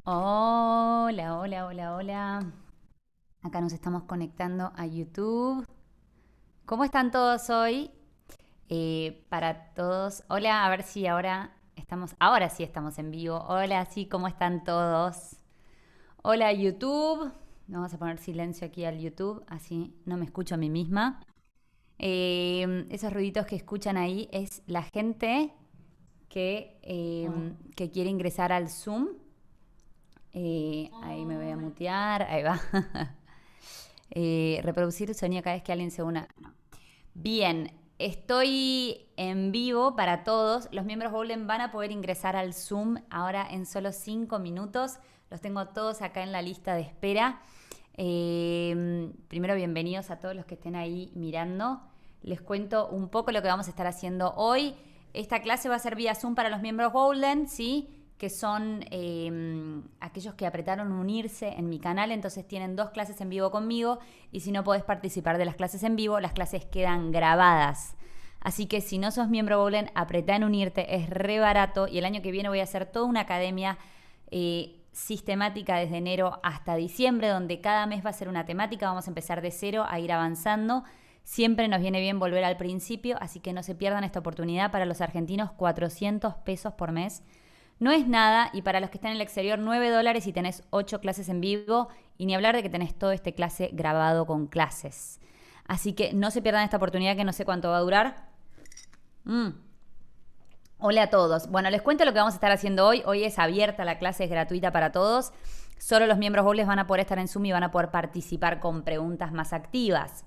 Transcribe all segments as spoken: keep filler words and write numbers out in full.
Hola, hola, hola, hola. Acá nos estamos conectando a YouTube. ¿Cómo están todos hoy? Eh, para todos. Hola, a ver si ahora estamos. Ahora sí estamos en vivo. Hola, sí, ¿cómo están todos? Hola, YouTube. Vamos a poner silencio aquí al YouTube, así no me escucho a mí misma. Eh, esos ruiditos que escuchan ahí es la gente que, eh, que quiere ingresar al Zoom. Eh, ahí me voy a mutear, ahí va. Eh, reproducir sonido cada vez que alguien se una. No. Bien, estoy en vivo para todos. Los miembros Golden van a poder ingresar al Zoom ahora en solo cinco minutos. Los tengo todos acá en la lista de espera. Eh, primero, bienvenidos a todos los que estén ahí mirando. Les cuento un poco lo que vamos a estar haciendo hoy. Esta clase va a ser vía Zoom para los miembros Golden, ¿sí? Que son eh, aquellos que apretaron unirse en mi canal, entonces tienen dos clases en vivo conmigo y si no podés participar de las clases en vivo, las clases quedan grabadas. Así que si no sos miembro Golden, apretá en unirte, es re barato y el año que viene voy a hacer toda una academia eh, sistemática desde enero hasta diciembre, donde cada mes va a ser una temática, vamos a empezar de cero a ir avanzando. Siempre nos viene bien volver al principio, así que no se pierdan esta oportunidad. Para los argentinos, cuatrocientos pesos por mes. No es nada, y para los que están en el exterior, nueve dólares y tenés ocho clases en vivo, y ni hablar de que tenés todo este clase grabado con clases. Así que no se pierdan esta oportunidad que no sé cuánto va a durar. Mm. Hola a todos. Bueno, les cuento lo que vamos a estar haciendo hoy. Hoy es abierta la clase, es gratuita para todos. Solo los miembros Gobles van a poder estar en Zoom y van a poder participar con preguntas más activas.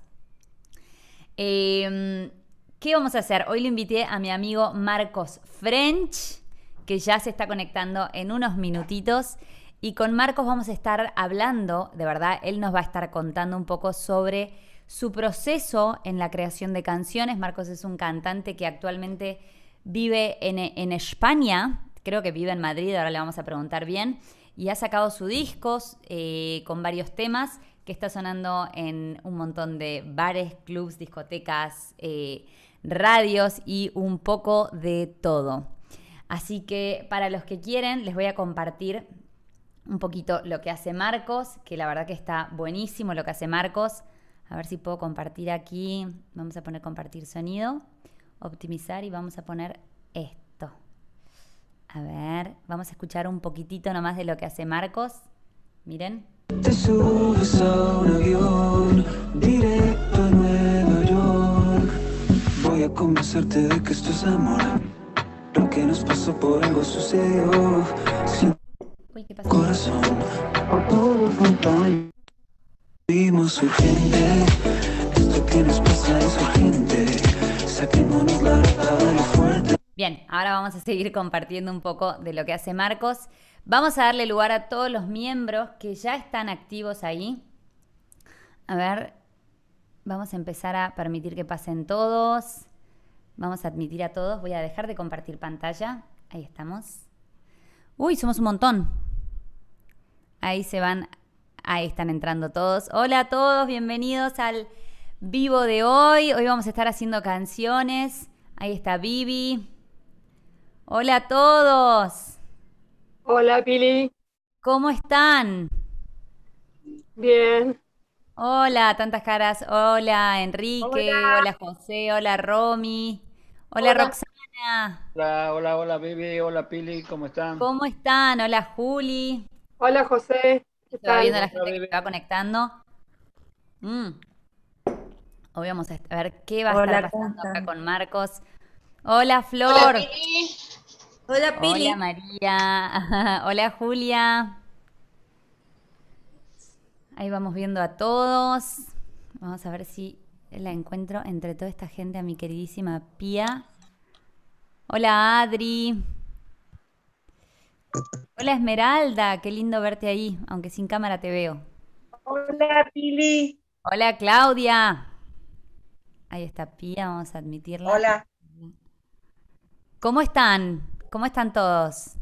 Eh, ¿Qué vamos a hacer? Hoy le invité a mi amigo Marcos French, que ya se está conectando en unos minutitos. Y con Marcos vamos a estar hablando, de verdad, él nos va a estar contando un poco sobre su proceso en la creación de canciones. Marcos es un cantante que actualmente vive en, en España, creo que vive en Madrid, ahora le vamos a preguntar bien, y ha sacado sus discos eh, con varios temas que está sonando en un montón de bares, clubs, discotecas, eh, radios y un poco de todo. Así que para los que quieren les voy a compartir un poquito lo que hace Marcos, que la verdad que está buenísimo lo que hace Marcos. A ver si puedo compartir aquí. Vamos a poner compartir sonido, optimizar y vamos a poner esto. A ver, vamos a escuchar un poquitito nomás de lo que hace Marcos. Miren. Te subes a un avión directo a Nueva York. Voy a convencerte de que esto es amor. Lo que nos pasó por algo sucedió. Sin Uy, ¿qué pasó? corazón, por todo montaña. Vimos urgente. Esto que nos pasa es urgente. Saquémonos la ropa de fuerte. Bien, ahora vamos a seguir compartiendo un poco de lo que hace Marcos. Vamos a darle lugar a todos los miembros que ya están activos ahí. A ver, vamos a empezar a permitir que pasen todos. Vamos a admitir a todos. Voy a dejar de compartir pantalla. Ahí estamos. Uy, somos un montón. Ahí se van. Ahí están entrando todos. Hola a todos, bienvenidos al vivo de hoy. Hoy vamos a estar haciendo canciones. Ahí está Vivi. Hola a todos. Hola, Pili. ¿Cómo están? Bien. Hola, tantas caras. Hola, Enrique. Hola. Hola, José. Hola, Romy. Hola, Hola. Roxana. Hola, hola, hola, Bibi, hola, Pili, ¿cómo están? ¿Cómo están? Hola, Juli. Hola, José. ¿Qué Se va viendo tal? la Hola, gente que Bibi. se va conectando. Mm. Hoy vamos a ver qué va a estar Hola, ¿cómo pasando acá están? con Marcos. Hola, Hola, Flor. Pili. Hola, Hola, Pili. María. Hola, Julia. Ahí vamos viendo a todos. Vamos a ver si la encuentro entre toda esta gente a mi queridísima Pía. Hola, Adri. Hola, Esmeralda. Qué lindo verte ahí, aunque sin cámara te veo. Hola, Pili. Hola, Claudia. Ahí está Pía, vamos a admitirla. Hola. ¿Cómo están? ¿Cómo están todos?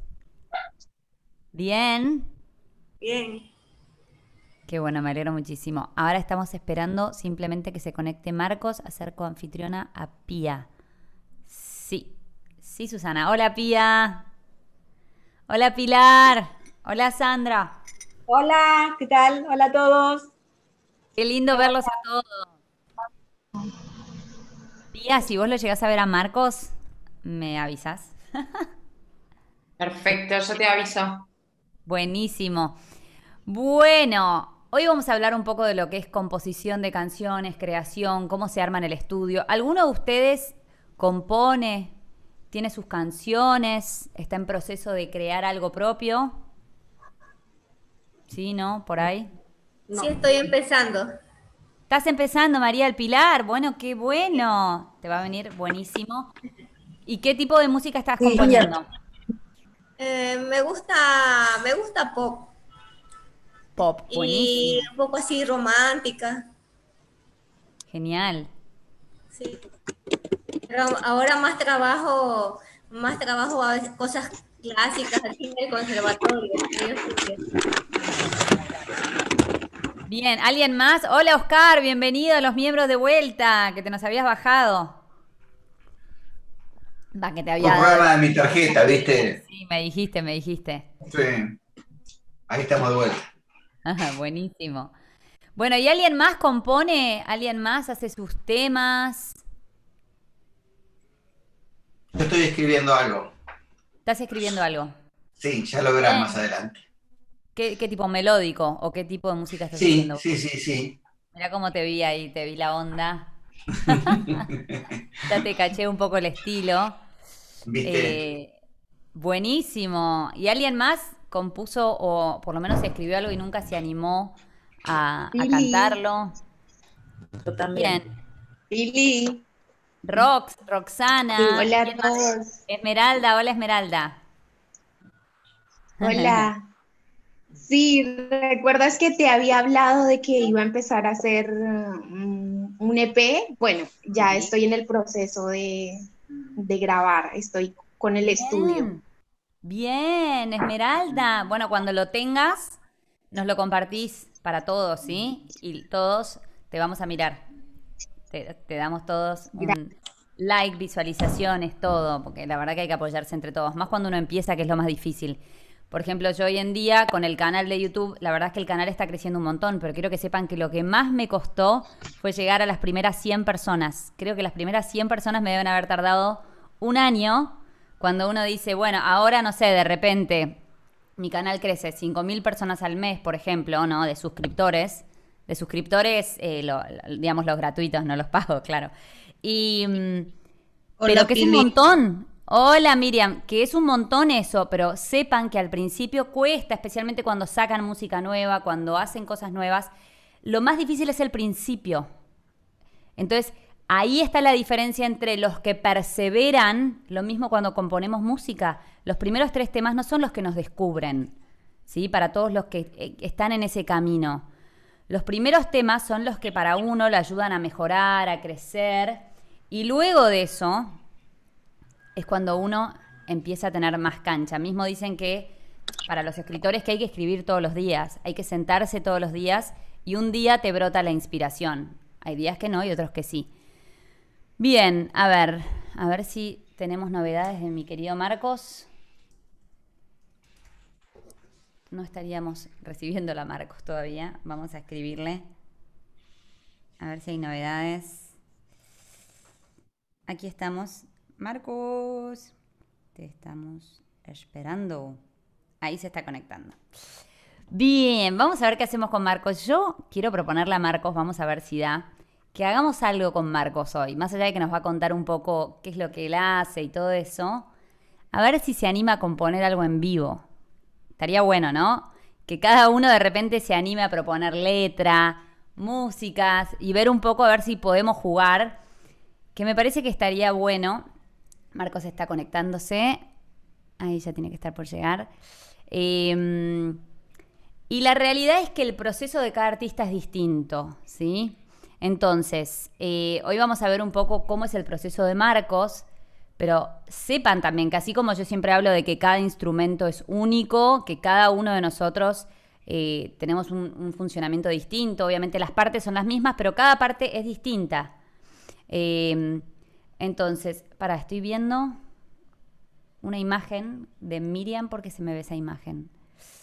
Bien. Bien. Qué bueno, me alegro muchísimo. Ahora estamos esperando simplemente que se conecte Marcos a ser coanfitriona a Pía. Sí, sí, Susana. Hola, Pía. Hola, Pilar. Hola Sandra. Hola, ¿qué tal? Hola a todos. Qué lindo verlos a todos. Tía, si vos lo llegás a ver a Marcos, me avisas. Perfecto, yo te aviso. Buenísimo. Bueno, hoy vamos a hablar un poco de lo que es composición de canciones, creación, cómo se arma en el estudio. ¿Alguno de ustedes compone, tiene sus canciones, está en proceso de crear algo propio? ¿Sí, no? ¿Por ahí? Sí, estoy empezando. ¿Estás empezando, María del Pilar? Bueno, qué bueno. Te va a venir buenísimo. ¿Y qué tipo de música estás Sí. componiendo? Eh, me gusta, me gusta pop Pop, y buenísimo. un poco así romántica, Genial. sí. Pero ahora más trabajo, más trabajo a veces cosas clásicas aquí en el conservatorio. Que yo estudié. Bien, ¿alguien más? Hola Oscar, bienvenido a los miembros de vuelta, que te nos habías bajado. Va, que te Fue había un dado. problema de mi tarjeta, ¿viste? Sí, me dijiste, me dijiste. Sí, ahí estamos de vuelta. Ajá, buenísimo. Bueno, ¿y alguien más compone? ¿Alguien más hace sus temas? Yo estoy escribiendo algo. ¿Estás escribiendo algo? Sí, ya lo verás más Bien. adelante. ¿Qué, qué tipo melódico o qué tipo de música estás Sí, haciendo sí, vos? sí, sí. Mirá cómo te vi ahí, te vi la onda. Ya te caché un poco el estilo. ¿Viste? Eh, Buenísimo. ¿Y alguien más compuso o por lo menos escribió algo y nunca se animó a, a Pili, cantarlo? yo también. Bien. Pili, Rox, sí, Roxana. hola ¿Quién a más? todos. Esmeralda, hola Esmeralda. Hola. Sí, ¿recuerdas que te había hablado de que iba a empezar a hacer mm, un E P? Bueno, ya Sí. estoy en el proceso de, de grabar, estoy con el estudio. Bien. Bien, Esmeralda. Bueno, cuando lo tengas, nos lo compartís para todos, ¿sí? Y todos te vamos a mirar. Te, te damos todos Gra- un like, visualizaciones, todo, porque la verdad que hay que apoyarse entre todos, más cuando uno empieza, que es lo más difícil. Por ejemplo, yo hoy en día con el canal de YouTube, la verdad es que el canal está creciendo un montón, pero quiero que sepan que lo que más me costó fue llegar a las primeras cien personas. Creo que las primeras cien personas me deben haber tardado un año cuando uno dice, bueno, ahora no sé, de repente mi canal crece cinco mil personas al mes, por ejemplo, ¿no? De suscriptores. De suscriptores, eh, lo- lo- digamos, los gratuitos, no los pago, claro. Y, mm, pero Hola, que es un Pili. montón. Hola Miriam, que es un montón eso, pero sepan que al principio cuesta, especialmente cuando sacan música nueva, cuando hacen cosas nuevas. Lo más difícil es el principio. Entonces, ahí está la diferencia entre los que perseveran, lo mismo cuando componemos música, los primeros tres temas no son los que nos descubren, ¿sí? Para todos los que eh, están en ese camino. Los primeros temas son los que para uno le ayudan a mejorar, a crecer, y luego de eso es cuando uno empieza a tener más cancha. Mismo dicen que para los escritores que hay que escribir todos los días, hay que sentarse todos los días y un día te brota la inspiración. Hay días que no y otros que sí. Bien, a ver, a ver si tenemos novedades de mi querido Marcos. No estaríamos recibiendo a Marcos todavía. Vamos a escribirle. A ver si hay novedades. Aquí estamos. Marcos, te estamos esperando. Ahí se está conectando. Bien, vamos a ver qué hacemos con Marcos. Yo quiero proponerle a Marcos, vamos a ver si da, que hagamos algo con Marcos hoy. Más allá de que nos va a contar un poco qué es lo que él hace y todo eso, a ver si se anima a componer algo en vivo. Estaría bueno, ¿no? Que cada uno de repente se anime a proponer letra, músicas y ver un poco a ver si podemos jugar, que me parece que estaría bueno. Marcos está conectándose. Ahí ya tiene que estar por llegar. Eh, y la realidad es que el proceso de cada artista es distinto, ¿sí? Entonces, eh, hoy vamos a ver un poco cómo es el proceso de Marcos, pero sepan también que así como yo siempre hablo de que cada instrumento es único, que cada uno de nosotros eh, tenemos un, un funcionamiento distinto, obviamente las partes son las mismas, pero cada parte es distinta. Eh, entonces, para, estoy viendo una imagen de Miriam porque se me ve esa imagen.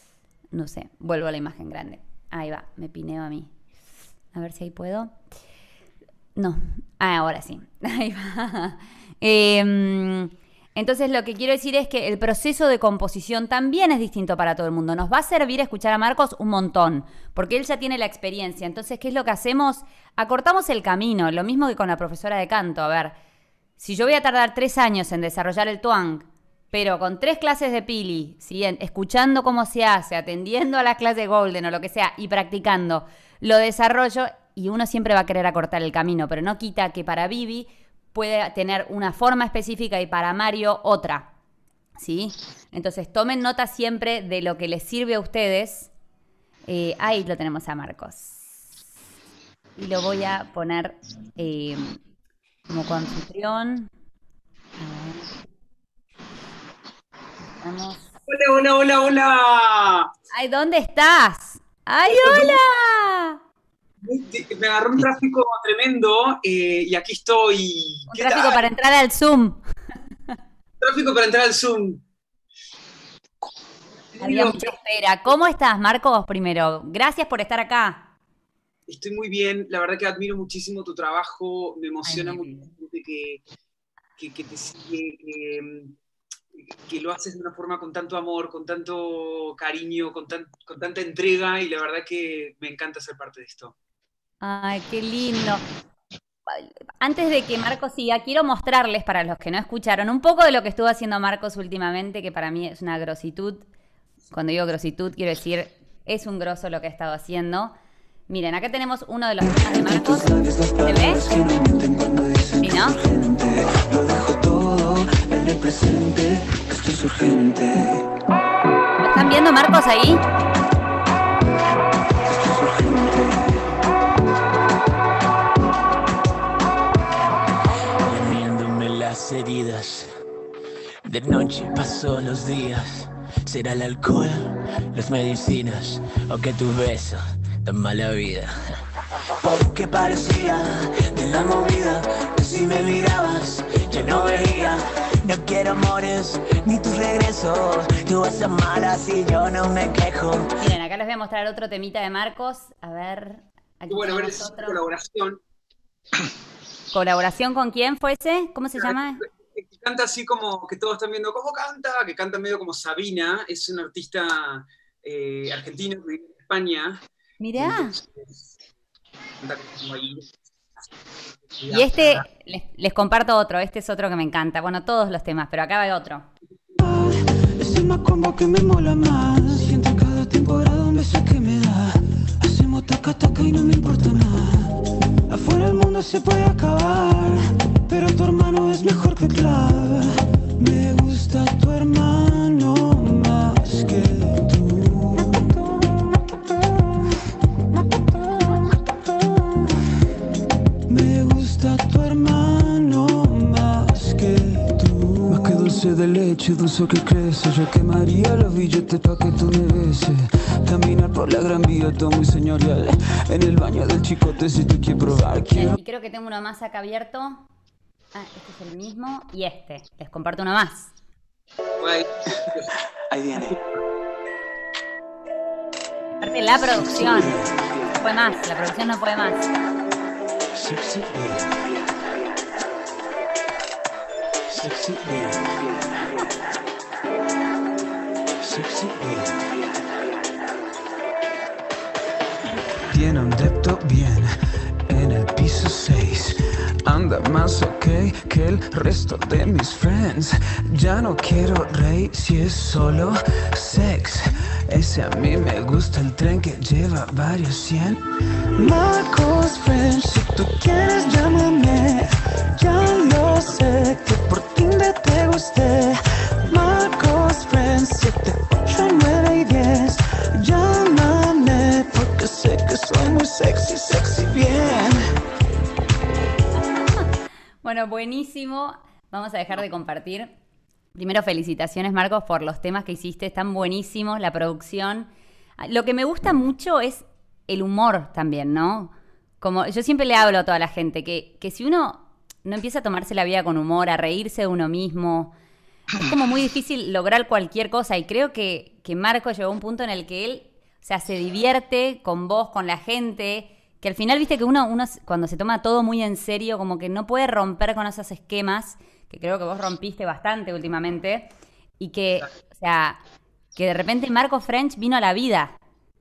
no sé, vuelvo a la imagen grande. Ahí va, me pineo a mí. A ver si ahí puedo. No, ah, ahora sí. Ahí va. Eh, entonces lo que quiero decir es que el proceso de composición también es distinto para todo el mundo. Nos va a servir escuchar a Marcos un montón, porque él ya tiene la experiencia. Entonces, ¿qué es lo que hacemos? Acortamos el camino, lo mismo que con la profesora de canto. A ver, si yo voy a tardar tres años en desarrollar el twang, pero con tres clases de Pili, ¿sí? Escuchando cómo se hace, atendiendo a las clases de Golden o lo que sea y practicando, lo desarrollo y uno siempre va a querer acortar el camino, pero no quita que para Vivi puede tener una forma específica y para Mario otra, ¿sí? Entonces tomen nota siempre de lo que les sirve a ustedes. Eh, ahí lo tenemos a Marcos. Y lo voy a poner eh, como coanfitrión. A ver. Vamos. Hola, hola, hola, hola. Ay, ¿dónde estás? ¡Ay, hola! Me agarró un tráfico tremendo eh, y aquí estoy. Un tráfico tal? Para entrar al Zoom. Tráfico para entrar al Zoom. Había mucha espera. ¿Cómo estás, Marcos? Primero, gracias por estar acá. Estoy muy bien. La verdad que admiro muchísimo tu trabajo. Me emociona mucho que, que, que te sigue, que, que lo haces de una forma con tanto amor, con tanto cariño, con, tan, con tanta entrega, y la verdad que me encanta ser parte de esto. Ay, qué lindo. Antes de que Marcos siga, quiero mostrarles, para los que no escucharon, un poco de lo que estuvo haciendo Marcos últimamente, que para mí es una grositud. Cuando digo grositud, quiero decir, es un grosso lo que ha estado haciendo. Miren, acá tenemos uno de los temas de Marcos. ¿Se ve? ¿Sí, no? Lo dejo todo en el presente, esto es urgente. ¿Lo están viendo, Marcos, ahí? Esto es urgente. Lamiéndome las heridas, de noche paso los días. ¿Será el alcohol, las medicinas o que tu beso tan mala vida? Porque parecía de la movida que si me mirabas yo no veía. No quiero amores ni tus regresos. Tú vas a amar así, yo no me quejo. Miren, acá les voy a mostrar otro temita de Marcos. A ver. Aquí bueno, a ver, es otro. Colaboración. ¿Colaboración con quién fue ese? ¿Cómo se llama? Que canta así como que todos están viendo cómo canta, que canta medio como Sabina. Es una artista eh, argentina que vive en España. Mirá. Entonces, y este, les, les comparto otro, este es otro que me encanta. Bueno, todos los temas, pero acá va otro. Es el más combo que me mola más. Y entre cada temporada un beso que me da. Hacemos taca taca y no me importa nada. Afuera el mundo se puede acabar, pero tu hermano es mejor que clave. Me gusta tu hermano más que tú. Me gusta tu hermano más que tú. Más que dulce de leche, dulce que crece. Yo quemaría los billetes pa' que tú me beses. Caminar por la gran vía, todo muy señorial. En el baño del chicote si te quiero probar. Quiero... Y creo que tengo uno más acá abierto. Ah, este es el mismo. Y este, les comparto uno más. Ahí viene. Aparte la producción. No puede más, la producción no puede más. Sexy Sexy Sexy Tiene un depto bien en el piso seis. Anda más ok que el resto de mis friends. Ya no quiero rey si es solo sex. Ese a mí me gusta el tren que lleva varios cien. Marcos Friends, si tú quieres llámame. Ya lo sé que por Tinder te gusté. Marcos Friends, siete, ocho, nueve y diez. Llámame porque sé que soy muy sexy, sexy bien. Bueno, buenísimo. Vamos a dejar de compartir. Primero, felicitaciones, Marcos, por los temas que hiciste. Están buenísimos, la producción. Lo que me gusta mucho es el humor también, ¿no? Como yo siempre le hablo a toda la gente, que, que si uno no empieza a tomarse la vida con humor, a reírse de uno mismo, es como muy difícil lograr cualquier cosa y creo que, que Marco llegó a un punto en el que él, o sea, se divierte con vos, con la gente, que al final, viste que uno, uno cuando se toma todo muy en serio, como que no puede romper con esos esquemas, que creo que vos rompiste bastante últimamente, y que, o sea, que de repente Marco French vino a la vida.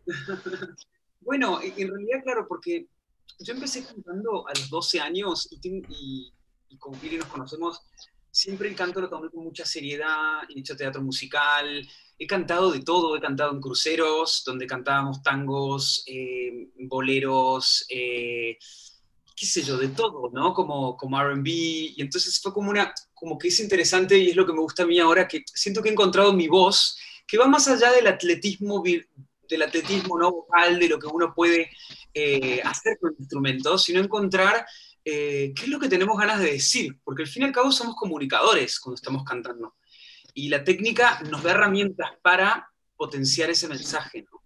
Bueno, en realidad, claro, porque yo empecé cantando a los doce años y, ten- y, y con Pili nos conocemos. Siempre el canto lo tomé con mucha seriedad, he hecho teatro musical, he cantado de todo, he cantado en cruceros, donde cantábamos tangos, eh, boleros, eh, qué sé yo, de todo, ¿no? Como, como R and B, y entonces fue como una, como que es interesante y es lo que me gusta a mí ahora, que siento que he encontrado mi voz, que va más allá del atletismo, vir- del atletismo no vocal, de lo que uno puede eh, hacer con instrumentos, sino encontrar eh, qué es lo que tenemos ganas de decir, porque al fin y al cabo somos comunicadores cuando estamos cantando. Y la técnica nos da herramientas para potenciar ese mensaje, ¿no?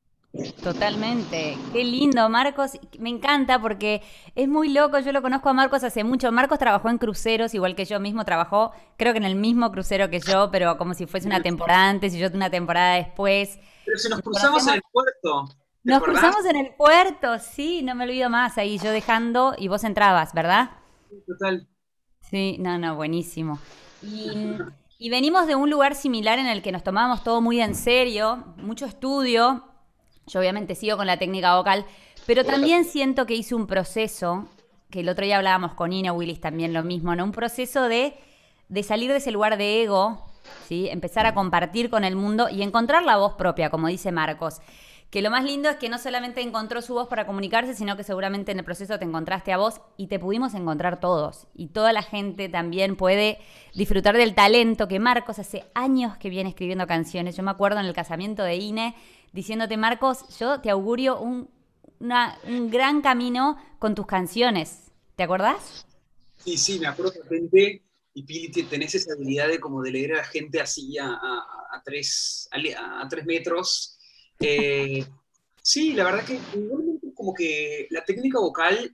Totalmente. Qué lindo, Marcos. Me encanta porque es muy loco. Yo lo conozco a Marcos hace mucho. Marcos trabajó en cruceros, igual que yo mismo. Trabajó, creo que en el mismo crucero que yo, pero como si fuese una temporada antes y yo una temporada después. Pero si nos Nos cruzamos en conocemos, el puerto, ¿te nos acordás? cruzamos en el puerto, sí, no me olvido más. Ahí yo dejando y vos entrabas, ¿verdad? Total. Sí, no, no, buenísimo. Y, y venimos de un lugar similar en el que nos tomábamos todo muy en serio, mucho estudio. Yo obviamente sigo con la técnica vocal, pero también siento que hice un proceso, que el otro día hablábamos con Ina Willis también lo mismo, ¿no? Un proceso de, de salir de ese lugar de ego, ¿sí? Empezar a compartir con el mundo y encontrar la voz propia, como dice Marcos. Que lo más lindo es que no solamente encontró su voz para comunicarse, sino que seguramente en el proceso te encontraste a vos y te pudimos encontrar todos. Y toda la gente también puede disfrutar del talento que Marcos hace años que viene escribiendo canciones. Yo me acuerdo en el casamiento de Ine diciéndote, Marcos, yo te augurio un, una- un gran camino con tus canciones. ¿Te acordás? Sí, sí, me acuerdo de repente, y Pili, te- tenés esa habilidad de como de leer a la gente así a, a- a tres, a, a tres metros. Eh, sí, la verdad que igualmente como que la técnica vocal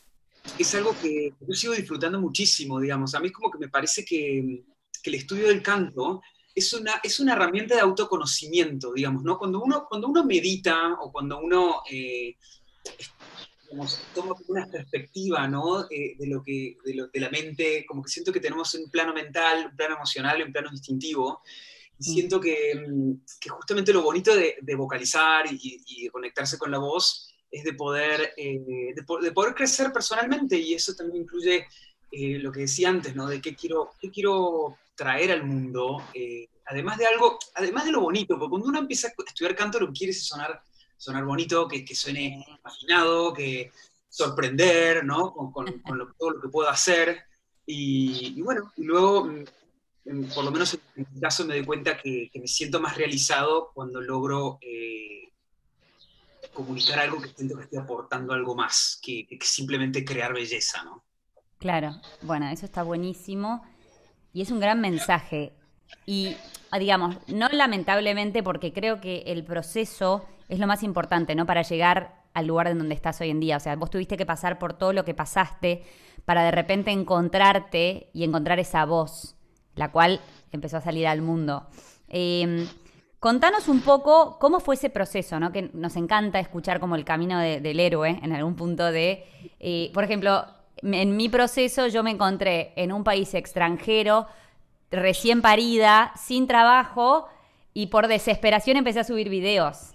es algo que yo sigo disfrutando muchísimo, digamos. A mí como que me parece que, que el estudio del canto es una, es una herramienta de autoconocimiento, digamos, ¿no? Cuando uno, cuando uno medita o cuando uno eh, digamos, toma una perspectiva, ¿no? Eh, de, lo que, de, lo, de la mente, como que siento que tenemos un plano mental, un plano emocional y un plano instintivo. Y Sí. siento que, mm, que justamente lo bonito de, de vocalizar y, y de conectarse con la voz es de poder, eh, de, po- de poder crecer personalmente, y eso también incluye eh, lo que decía antes, ¿no? De qué quiero, qué quiero traer al mundo, eh, además de algo, además de lo bonito, porque cuando uno empieza a estudiar canto lo que quiere es sonar, sonar bonito, que, que suene afinado, que sorprender, ¿no? Con, con, con lo, todo lo que puedo hacer. Y, y bueno, y luego, mm, en- por lo menos en mi caso, me doy cuenta que, que me siento más realizado cuando logro eh, comunicar algo que siento que estoy aportando algo más que, que simplemente crear belleza, ¿no? Claro, bueno, eso está buenísimo y es un gran mensaje. Y ah, digamos, no lamentablemente porque creo que el proceso es lo más importante, ¿no? Para llegar al lugar en donde estás hoy en día. O sea, vos tuviste que pasar por todo lo que pasaste para de repente encontrarte y encontrar esa voz, la cual empezó a salir al mundo. Eh, Contanos un poco cómo fue ese proceso, ¿no? Que nos encanta escuchar como el camino de- del héroe en algún punto de, eh, por ejemplo, en mi proceso yo me encontré en un país extranjero, recién parida, sin trabajo, y por desesperación empecé a subir videos.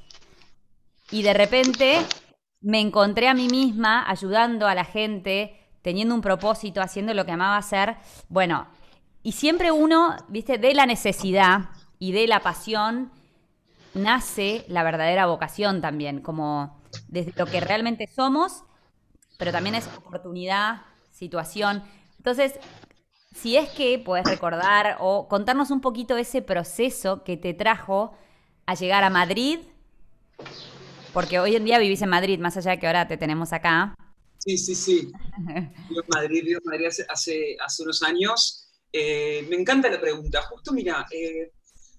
Y de repente me encontré a mí misma ayudando a la gente, teniendo un propósito, haciendo lo que amaba hacer. Bueno, y siempre uno, viste, de la necesidad y de la pasión nace la verdadera vocación también, como desde lo que realmente somos, pero también es oportunidad, situación. Entonces, si es que puedes recordar o contarnos un poquito ese proceso que te trajo a llegar a Madrid, porque hoy en día vivís en Madrid, más allá de que ahora te tenemos acá. Sí, sí, sí. Vivo en Madrid, vivo en Madrid hace, hace, hace unos años. Eh, me encanta la pregunta. Justo, mira, eh,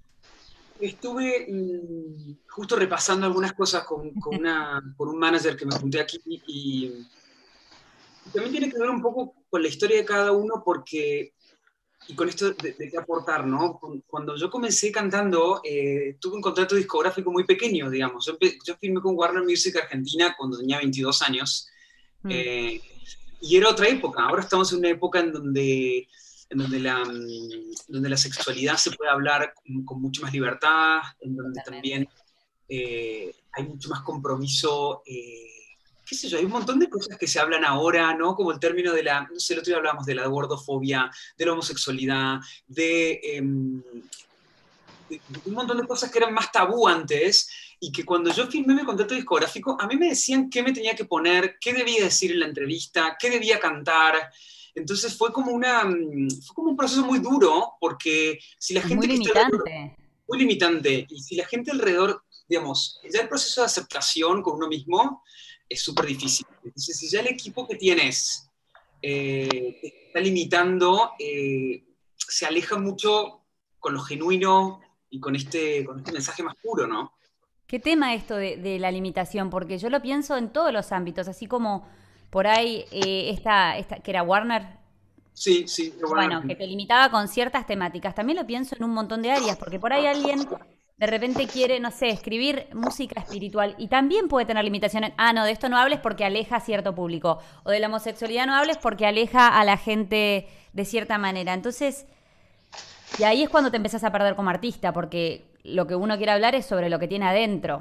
estuve mm, justo repasando algunas cosas con, con, una, con un manager que me junté aquí, y, y también tiene que ver un poco con la historia de cada uno, porque y con esto de, de qué aportar, ¿no? Cuando yo comencé cantando, eh, tuve un contrato discográfico muy pequeño, digamos. Yo, yo firmé con Warner Music Argentina cuando tenía veintidós años, mm. eh, y era otra época. Ahora estamos en una época en donde, en donde, la, donde la sexualidad se puede hablar con, con mucha más libertad, en donde también eh, hay mucho más compromiso, eh, qué sé yo, hay un montón de cosas que se hablan ahora, ¿no? Como el término de la, no sé, el otro día hablábamos de la gordofobia, de la homosexualidad, de, eh, de, de un montón de cosas que eran más tabú antes, y que cuando yo firmé mi contrato discográfico, a mí me decían qué me tenía que poner, qué debía decir en la entrevista, qué debía cantar. Entonces fue como, una, fue como un proceso muy duro, porque si la es gente muy que limitante. está alrededor, muy limitante, y si la gente alrededor, digamos, ya el proceso de aceptación con uno mismo es súper difícil. Entonces, si ya el equipo que tienes eh, te está limitando, eh, se aleja mucho con lo genuino y con este, con este mensaje más puro, ¿no? ¿Qué tema esto de, de la limitación? Porque yo lo pienso en todos los ámbitos, así como por ahí eh, esta, esta, que era Warner. Sí, sí. Bueno, que te limitaba con ciertas temáticas. También lo pienso en un montón de áreas, porque por ahí alguien de repente quiere, no sé, escribir música espiritual y también puede tener limitaciones. Ah, no, de esto no hables porque aleja a cierto público. O de la homosexualidad no hables porque aleja a la gente de cierta manera. Entonces, y ahí es cuando te empezás a perder como artista, porque lo que uno quiere hablar es sobre lo que tiene adentro.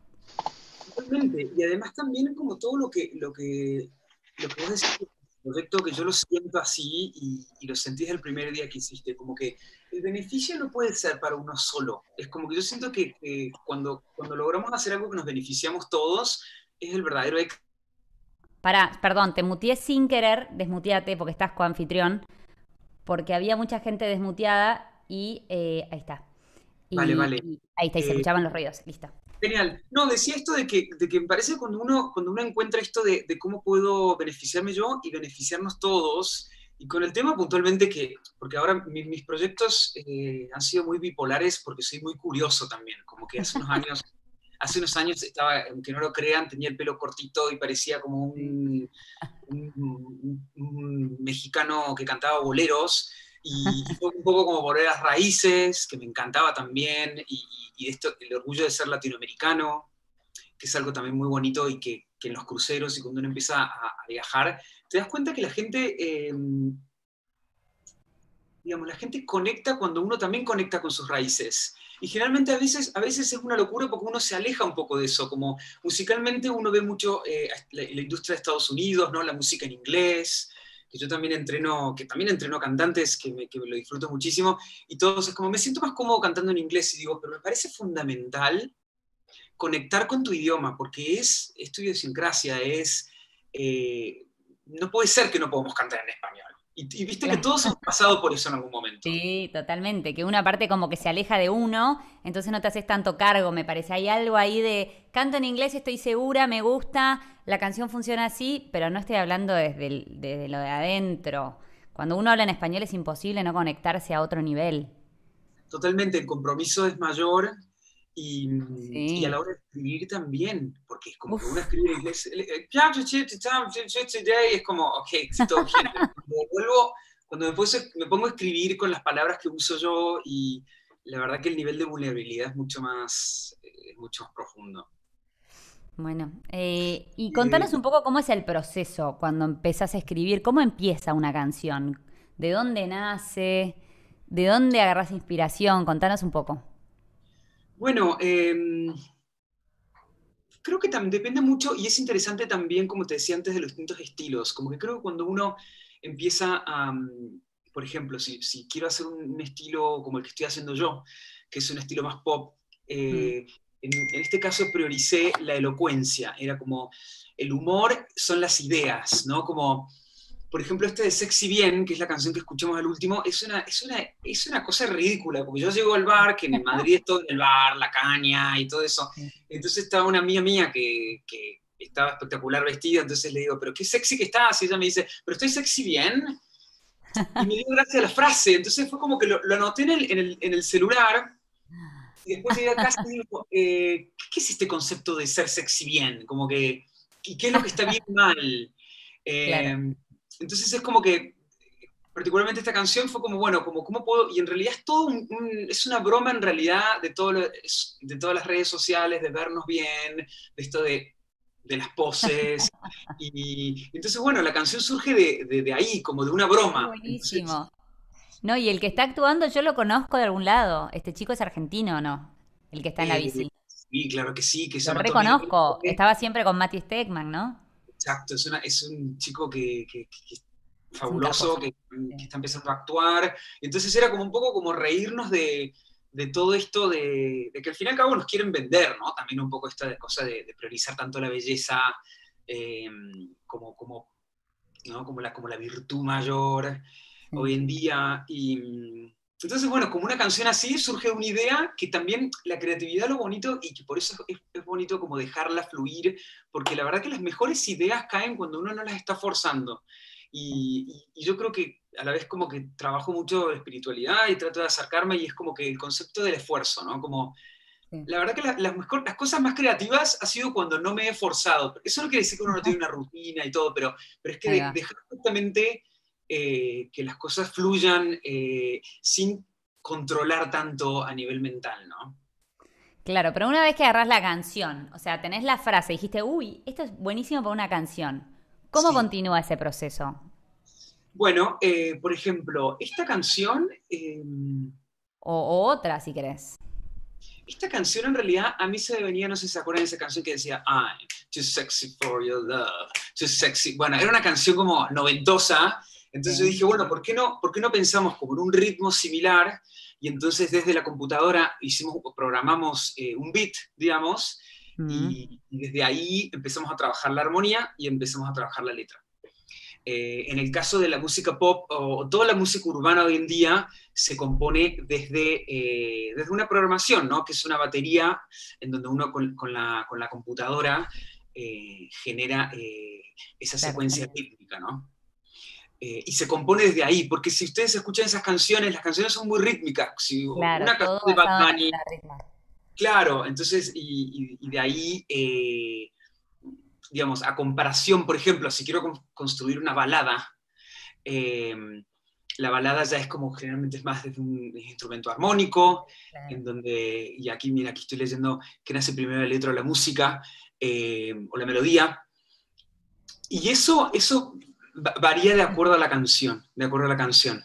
Totalmente. Y además también como todo lo que, lo que, lo que vos decís, proyecto que yo lo siento así y, y lo sentí desde el primer día que hiciste, como que el beneficio no puede ser para uno solo. Es como que yo siento que, que cuando, cuando logramos hacer algo que nos beneficiamos todos, es el verdadero éxito. Pará, perdón, te muteé sin querer, desmuteate porque estás coanfitrión, porque había mucha gente desmuteada y eh, ahí está. Y, vale, vale. Y ahí está, y se eh, escuchaban los ruidos, listo. Genial. No, decía esto de que, de que me parece cuando uno, cuando uno encuentra esto de, de cómo puedo beneficiarme yo y beneficiarnos todos, y con el tema puntualmente que, porque ahora mi, mis proyectos eh, han sido muy bipolares porque soy muy curioso también, como que hace unos años, hace unos años estaba, aunque no lo crean, tenía el pelo cortito y parecía como un, un, un, un mexicano que cantaba boleros, y, y fue un poco como volver a las raíces, que me encantaba también, y, y de esto, el orgullo de ser latinoamericano, que es algo también muy bonito y que, que en los cruceros y cuando uno empieza a, a viajar, te das cuenta que la gente, eh, digamos, la gente conecta cuando uno también conecta con sus raíces. Y generalmente a veces, a veces es una locura porque uno se aleja un poco de eso, como musicalmente uno ve mucho eh, la, la industria de Estados Unidos, ¿no? La música en inglés, que yo también entreno, que también entreno cantantes, que me, que me lo disfruto muchísimo, y todos es como, me siento más cómodo cantando en inglés, y digo, pero me parece fundamental conectar con tu idioma, porque es, es tu idiosincrasia, es, eh, no puede ser que no podamos cantar en español. Y, y viste que todos hemos pasado por eso en algún momento. Sí, totalmente, que una parte como que se aleja de uno, entonces no te haces tanto cargo, me parece. Hay algo ahí de, canto en inglés, estoy segura, me gusta, la canción funciona así, pero no estoy hablando desde, el, desde lo de adentro. Cuando uno habla en español es imposible no conectarse a otro nivel. Totalmente, el compromiso es mayor y, sí. y a la hora de escribir también, porque es como Uf. que uno escribe en inglés, es como, ok, todo bien. Cuando vuelvo, cuando me, puedo, me pongo a escribir con las palabras que uso yo, y la verdad que el nivel de vulnerabilidad es mucho más, eh, mucho más profundo. Bueno, eh, y contanos un poco cómo es el proceso cuando empezás a escribir, cómo empieza una canción, de dónde nace, de dónde agarrás inspiración, contanos un poco. Bueno, eh, creo que también depende mucho, y es interesante también, como te decía antes, de los distintos estilos, como que creo que cuando uno empieza a, um, por ejemplo, si, si quiero hacer un, un estilo como el que estoy haciendo yo, que es un estilo más pop, eh, mm. En, en este caso prioricé la elocuencia, era como, el humor son las ideas, ¿no? Como, por ejemplo, este de Sexy Bien, que es la canción que escuchamos al último, es una, es una, es una cosa ridícula, porque yo llego al bar, que en Madrid es todo el bar, la caña y todo eso, entonces estaba una amiga mía que, que estaba espectacular vestida, entonces le digo, pero qué sexy que estás, y ella me dice, pero estoy sexy bien, y me dio gracia la frase, entonces fue como que lo, lo anoté en el, en el, en el celular. Y después llegué a casa y digo, eh, ¿qué es este concepto de ser sexy bien? Como que, ¿qué es lo que está bien mal? Eh, claro. Entonces es como que particularmente esta canción fue como, bueno, como, ¿cómo puedo? Y en realidad es todo un, un, es una broma en realidad de, todo lo, de todas las redes sociales, de vernos bien, de esto de, de las poses. Y, y entonces, bueno, la canción surge de, de, de ahí, como de una broma. Buenísimo. Entonces, No, y el que está actuando yo lo conozco de algún lado. Este chico es argentino, ¿o no? El que está en la eh, bici. sí, claro que sí, que se Lo llama Tommy reconozco. Rey. Estaba siempre con Mati Stegman, ¿no? Exacto, es, una, es un chico que, que, que es Es un capo, fabuloso, sí. que, que está empezando a actuar. Y entonces era como un poco como reírnos de, de todo esto de, de que al fin y al cabo nos quieren vender, ¿no? También un poco esta cosa de, de priorizar tanto la belleza eh, como, como, ¿no? como, la, como la virtud mayor Sí. hoy en día. Y entonces, bueno, como una canción así surge una idea que también la creatividad, lo bonito, y que por eso es, es bonito como dejarla fluir, porque la verdad que las mejores ideas caen cuando uno no las está forzando. Y, y, y yo creo que a la vez como que trabajo mucho de espiritualidad y trato de acercarme, y es como que el concepto del esfuerzo, ¿no? Como, Sí. la verdad que la, las, mejor, las cosas más creativas ha sido cuando no me he forzado. Eso no quiere decir que uno no tiene una rutina y todo, pero, pero es que de, dejar justamente eh, que las cosas fluyan eh, sin controlar tanto a nivel mental, ¿no? Claro, pero una vez que agarrás la canción, o sea, tenés la frase, dijiste, uy, esto es buenísimo para una canción. ¿Cómo Sí. continúa ese proceso? Bueno, eh, por ejemplo, esta canción... Eh, o, o otra, si querés. Esta canción en realidad a mí se me venía, no sé si se acuerdan de esa canción que decía I'm too sexy for your love, too sexy. Bueno, era una canción como noventosa, entonces sí. Yo dije, bueno, ¿por qué, no, ¿por qué no pensamos como en un ritmo similar? Y entonces desde la computadora hicimos, programamos eh, un beat, digamos, mm. y, y desde ahí empezamos a trabajar la armonía y empezamos a trabajar la letra. Eh, en el caso de la música pop o toda la música urbana hoy en día se compone desde, eh, desde una programación, ¿no? Que es una batería en donde uno con, con, la, con la computadora eh, genera eh, esa claro, secuencia claro. rítmica, ¿no? Eh, y se compone desde ahí, porque si ustedes escuchan esas canciones, las canciones son muy rítmicas. Si claro, una todo canción de Bad Bunny, ritmo. Claro, entonces, y, y, y de ahí... Eh, digamos, a comparación, por ejemplo, si quiero con, construir una balada, eh, la balada ya es como generalmente es más desde un instrumento armónico, claro. En donde, y aquí, mira, aquí estoy leyendo que nace primero la letra o la música, eh, o la melodía, y eso, eso varía de acuerdo a la canción, de acuerdo a la canción.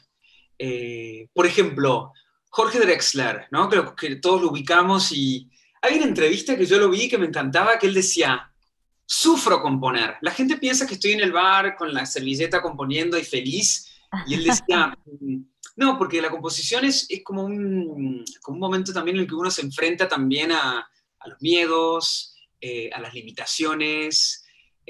Eh, por ejemplo, Jorge Drexler, ¿no? Creo que todos lo ubicamos, y hay una entrevista que yo lo vi que me encantaba, que él decía, sufro componer. La gente piensa que estoy en el bar con la servilleta componiendo y feliz, y él decía, no, porque la composición es, es como, un, como un momento también en el que uno se enfrenta también a, a los miedos, eh, a las limitaciones,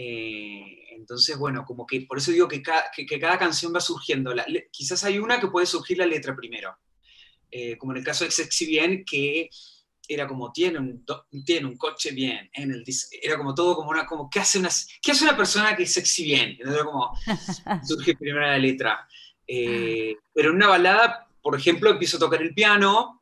eh, entonces, bueno, como que por eso digo que cada, que, que cada canción va surgiendo. La, le, quizás hay una que puede surgir la letra primero, eh, como en el caso de Sexy Bien, que era como, tiene un, tiene un coche bien, en el, era como todo como una, como, ¿qué hace una, ¿qué hace una persona que es sexy bien? Entonces era como, surge primero la letra. Eh, pero en una balada, por ejemplo, empiezo a tocar el piano,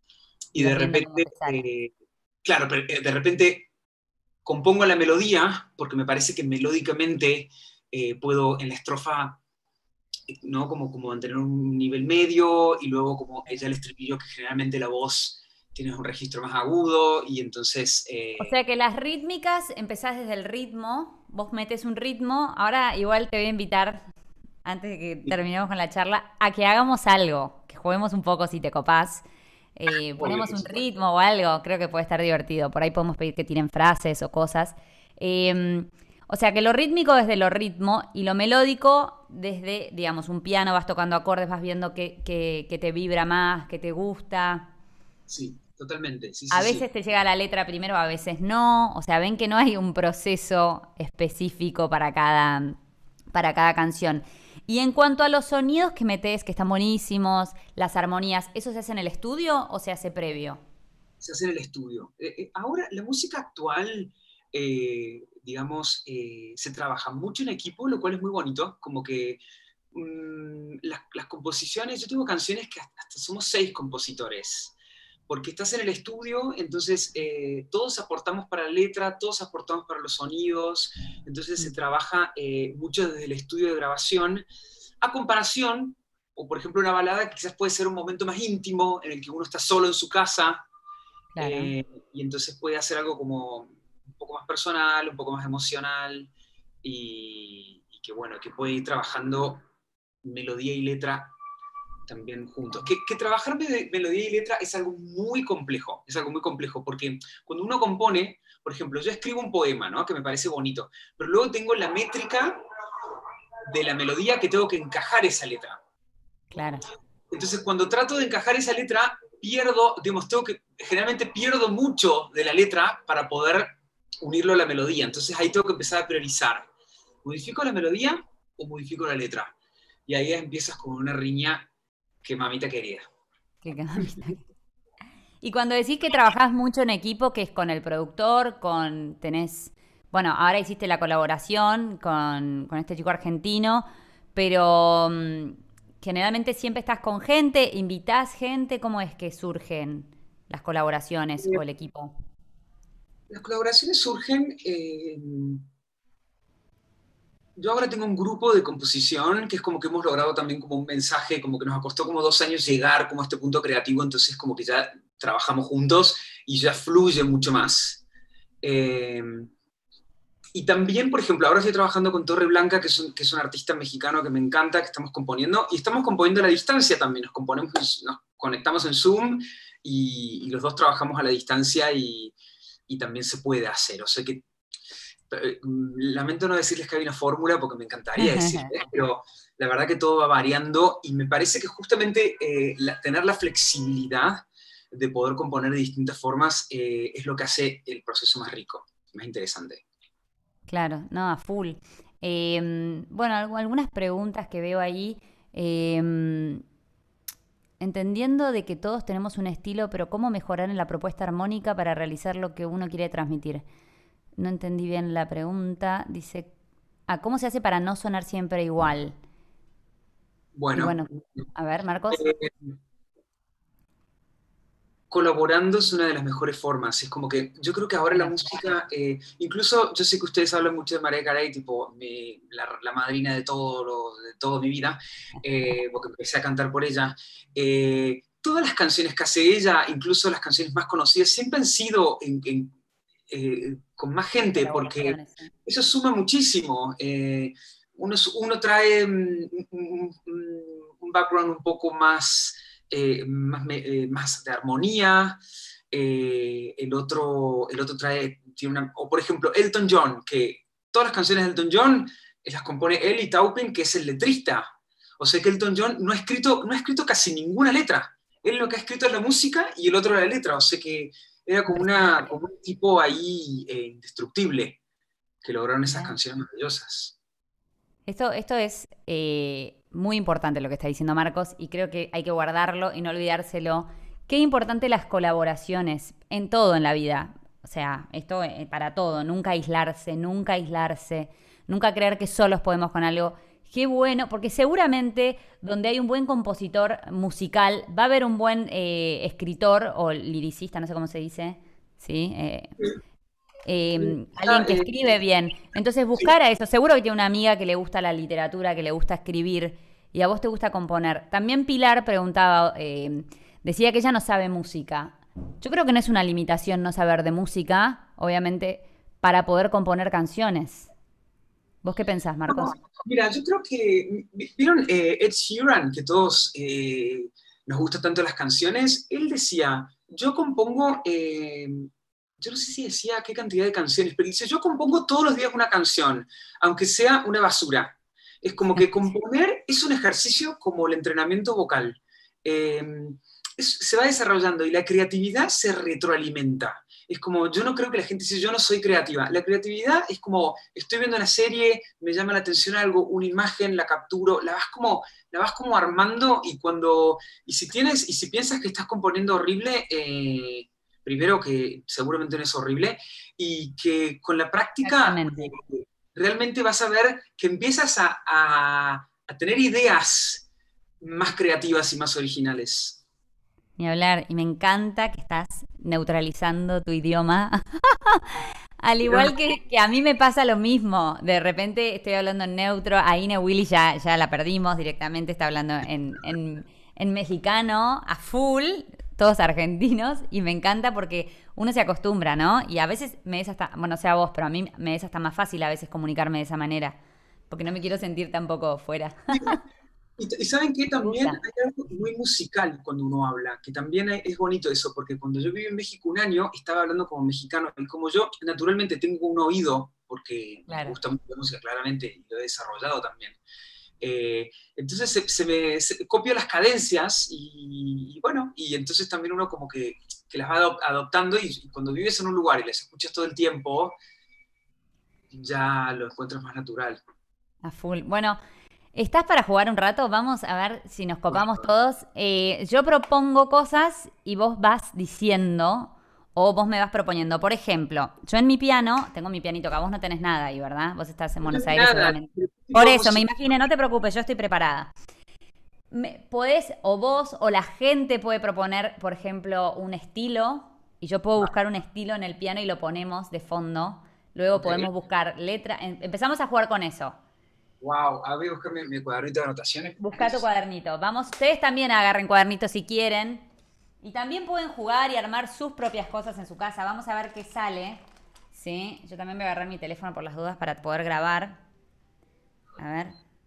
y de repente, eh, claro, de repente compongo la melodía, porque me parece que melódicamente eh, puedo en la estrofa, ¿no? Como, como mantener un nivel medio, y luego como ella el estribillo, que generalmente la voz tienes un registro más agudo, y entonces... Eh... O sea que las rítmicas empezás desde el ritmo, vos metes un ritmo, ahora igual te voy a invitar, antes de que terminemos con la charla, a que hagamos algo, que juguemos un poco si te copás, eh, ponemos un ritmo o algo, creo que puede estar divertido, por ahí podemos pedir que tiren frases o cosas. Eh, o sea que lo rítmico desde lo ritmo, y lo melódico desde, digamos, un piano, vas tocando acordes, vas viendo que, que, que te vibra más, que te gusta... Sí, totalmente. Sí, sí, a veces sí. te llega la letra primero, a veces no. O sea, ven que no hay un proceso específico para cada, para cada canción. Y en cuanto a los sonidos que metés, que están buenísimos, las armonías, ¿eso se hace en el estudio o se hace previo? Se hace en el estudio. Eh, eh, ahora, la música actual, eh, digamos, eh, se trabaja mucho en equipo, lo cual es muy bonito. Como que mmm, las, las composiciones, yo tengo canciones que hasta, hasta somos seis compositores. Porque estás en el estudio, entonces eh, todos aportamos para la letra, todos aportamos para los sonidos, entonces se trabaja eh, mucho desde el estudio de grabación, a comparación o por ejemplo una balada que quizás puede ser un momento más íntimo, en el que uno está solo en su casa, Claro. eh, y entonces puede hacer algo como un poco más personal, un poco más emocional, y, y que bueno, que puede ir trabajando melodía y letra también juntos. Que, que trabajar me- melodía y letra es algo muy complejo, es algo muy complejo, porque cuando uno compone, por ejemplo, yo escribo un poema, ¿no? Que me parece bonito, pero luego tengo la métrica de la melodía que tengo que encajar esa letra. Claro. Entonces, cuando trato de encajar esa letra, pierdo, digamos, tengo que, generalmente pierdo mucho de la letra para poder unirlo a la melodía. Entonces ahí tengo que empezar a priorizar. ¿Modifico la melodía o modifico la letra? Y ahí empiezas con una riña que mamita quería. Qué camita. Y cuando decís que trabajás mucho en equipo, que es con el productor, con tenés, bueno, ahora hiciste la colaboración con, con este chico argentino, pero mm, generalmente siempre estás con gente, invitás gente, ¿cómo es que surgen las colaboraciones o el equipo? Las colaboraciones surgen... eh, yo ahora tengo un grupo de composición que es como que hemos logrado también como un mensaje, como que nos costó como dos años llegar como a este punto creativo, entonces como que ya trabajamos juntos y ya fluye mucho más. Eh, y también, por ejemplo, ahora estoy trabajando con Torre Blanca, que es, un, que es un artista mexicano que me encanta, que estamos componiendo, y estamos componiendo a la distancia también, nos, componemos, nos conectamos en Zoom y, y los dos trabajamos a la distancia y, y también se puede hacer. O sea que lamento no decirles que hay una fórmula porque me encantaría decirles, pero la verdad que todo va variando y me parece que justamente eh, la, tener la flexibilidad de poder componer de distintas formas eh, es lo que hace el proceso más rico, más interesante. Claro, no, a full. Eh, bueno, algu- algunas preguntas que veo ahí. eh, entendiendo de que todos tenemos un estilo, pero ¿cómo mejorar en la propuesta armónica para realizar lo que uno quiere transmitir? No entendí bien la pregunta. Dice, ah, ¿cómo se hace para no sonar siempre igual? Y Bueno, bueno, a ver, Marcos. eh, colaborando es una de las mejores formas. Es como que yo creo que ahora la Claro. música, eh, incluso yo sé que ustedes hablan mucho de Mariah Carey, tipo mi- la, la madrina de todo, lo, de toda mi vida, eh, porque empecé a cantar por ella. Eh, todas las canciones que hace ella, incluso las canciones más conocidas, siempre han sido en, en, eh, con más gente, porque Colaboraciones, sí. eso suma muchísimo. Eh, uno, uno trae mm, un, un- un background un poco más eh, más, eh, más de armonía, eh, el, otro, el otro trae, tiene una, o por ejemplo Elton John, que todas las canciones de Elton John eh, las compone él y Taupin, que es el letrista. O sea que Elton John no ha escrito, no ha escrito casi ninguna letra. Él lo que ha escrito es la música y el otro la letra. O sea que era como, una, como un tipo ahí eh, indestructible que lograron esas canciones maravillosas. Esto, esto es eh, muy importante lo que está diciendo Marcos y creo que hay que guardarlo y no olvidárselo. Qué importante las colaboraciones en todo en la vida. O sea, esto eh, para todo. Nunca aislarse, nunca aislarse, nunca creer que solos podemos con algo. Qué bueno, porque seguramente donde hay un buen compositor musical va a haber un buen eh, escritor o liricista, no sé cómo se dice, ¿sí? Eh, eh, alguien que escribe bien. Entonces buscar a eso. Seguro que tiene una amiga que le gusta la literatura, que le gusta escribir y a vos te gusta componer. También Pilar preguntaba, eh, decía que ella no sabe música. Yo creo que no es una limitación no saber de música, obviamente, para poder componer canciones. ¿Vos qué pensás, Marcos? No, mira, yo creo que, ¿vieron eh, Ed Sheeran, que todos eh, nos gustan tanto las canciones? Él decía, yo compongo... Eh, yo no sé si decía qué cantidad de canciones, pero dice, yo compongo todos los días una canción, aunque sea una basura. Es como que componer es un ejercicio como el entrenamiento vocal. Eh, es, se va desarrollando y la creatividad se retroalimenta. Es como, yo no creo que la gente dice, yo no soy creativa. La creatividad es como, estoy viendo una serie, me llama la atención algo, una imagen, la capturo, la vas como, la vas como armando y cuando, y si tienes, y si piensas que estás componiendo horrible, eh, primero que seguramente no es horrible, y que con la práctica eh, realmente vas a ver que empiezas a, a, a tener ideas más creativas y más originales. Ni hablar, y me encanta que estás neutralizando tu idioma Al igual que, que a mí me pasa lo mismo. De repente estoy hablando en neutro. A Ine Willy ya, ya la perdimos directamente. Está hablando en, en, en mexicano a full. Todos argentinos. Y me encanta porque uno se acostumbra, ¿no? Y a veces me es hasta... Bueno, sea vos, pero a mí me es hasta más fácil a veces comunicarme de esa manera. Porque no me quiero sentir tampoco fuera. Y, y ¿saben qué? También hay algo muy musical cuando uno habla, que también es bonito eso, porque cuando yo viví en México un año, estaba hablando como mexicano, y como yo naturalmente tengo un oído, porque claro. me gusta mucho la música, claramente, y lo he desarrollado también. Eh, entonces se, se me se, copio las cadencias, y, y bueno, y entonces también uno como que, que las va adoptando, y, y cuando vives en un lugar y las escuchas todo el tiempo, ya lo encuentras más natural. A full. Bueno... ¿Estás para jugar un rato? Vamos a ver si nos copamos todos. Eh, yo propongo cosas y vos vas diciendo o vos me vas proponiendo. Por ejemplo, yo en mi piano, tengo mi pianito, que vos no tenés nada ahí, ¿verdad? Vos estás en Buenos Aires seguramente. Por eso, me imagino, no te preocupes, yo estoy preparada. Me, podés, o vos o la gente puede proponer, por ejemplo, un estilo, y yo puedo buscar un estilo en el piano y lo ponemos de fondo. Luego okay. podemos buscar letra. Empezamos a jugar con eso. Wow, a ver, buscar mi, mi cuadernito de anotaciones. Busca tu cuadernito. Vamos, ustedes también agarren cuadernitos si quieren. Y también pueden jugar y armar sus propias cosas en su casa. Vamos a ver qué sale. ¿Sí? Yo también voy a agarrar mi teléfono por las dudas para poder grabar. A ver.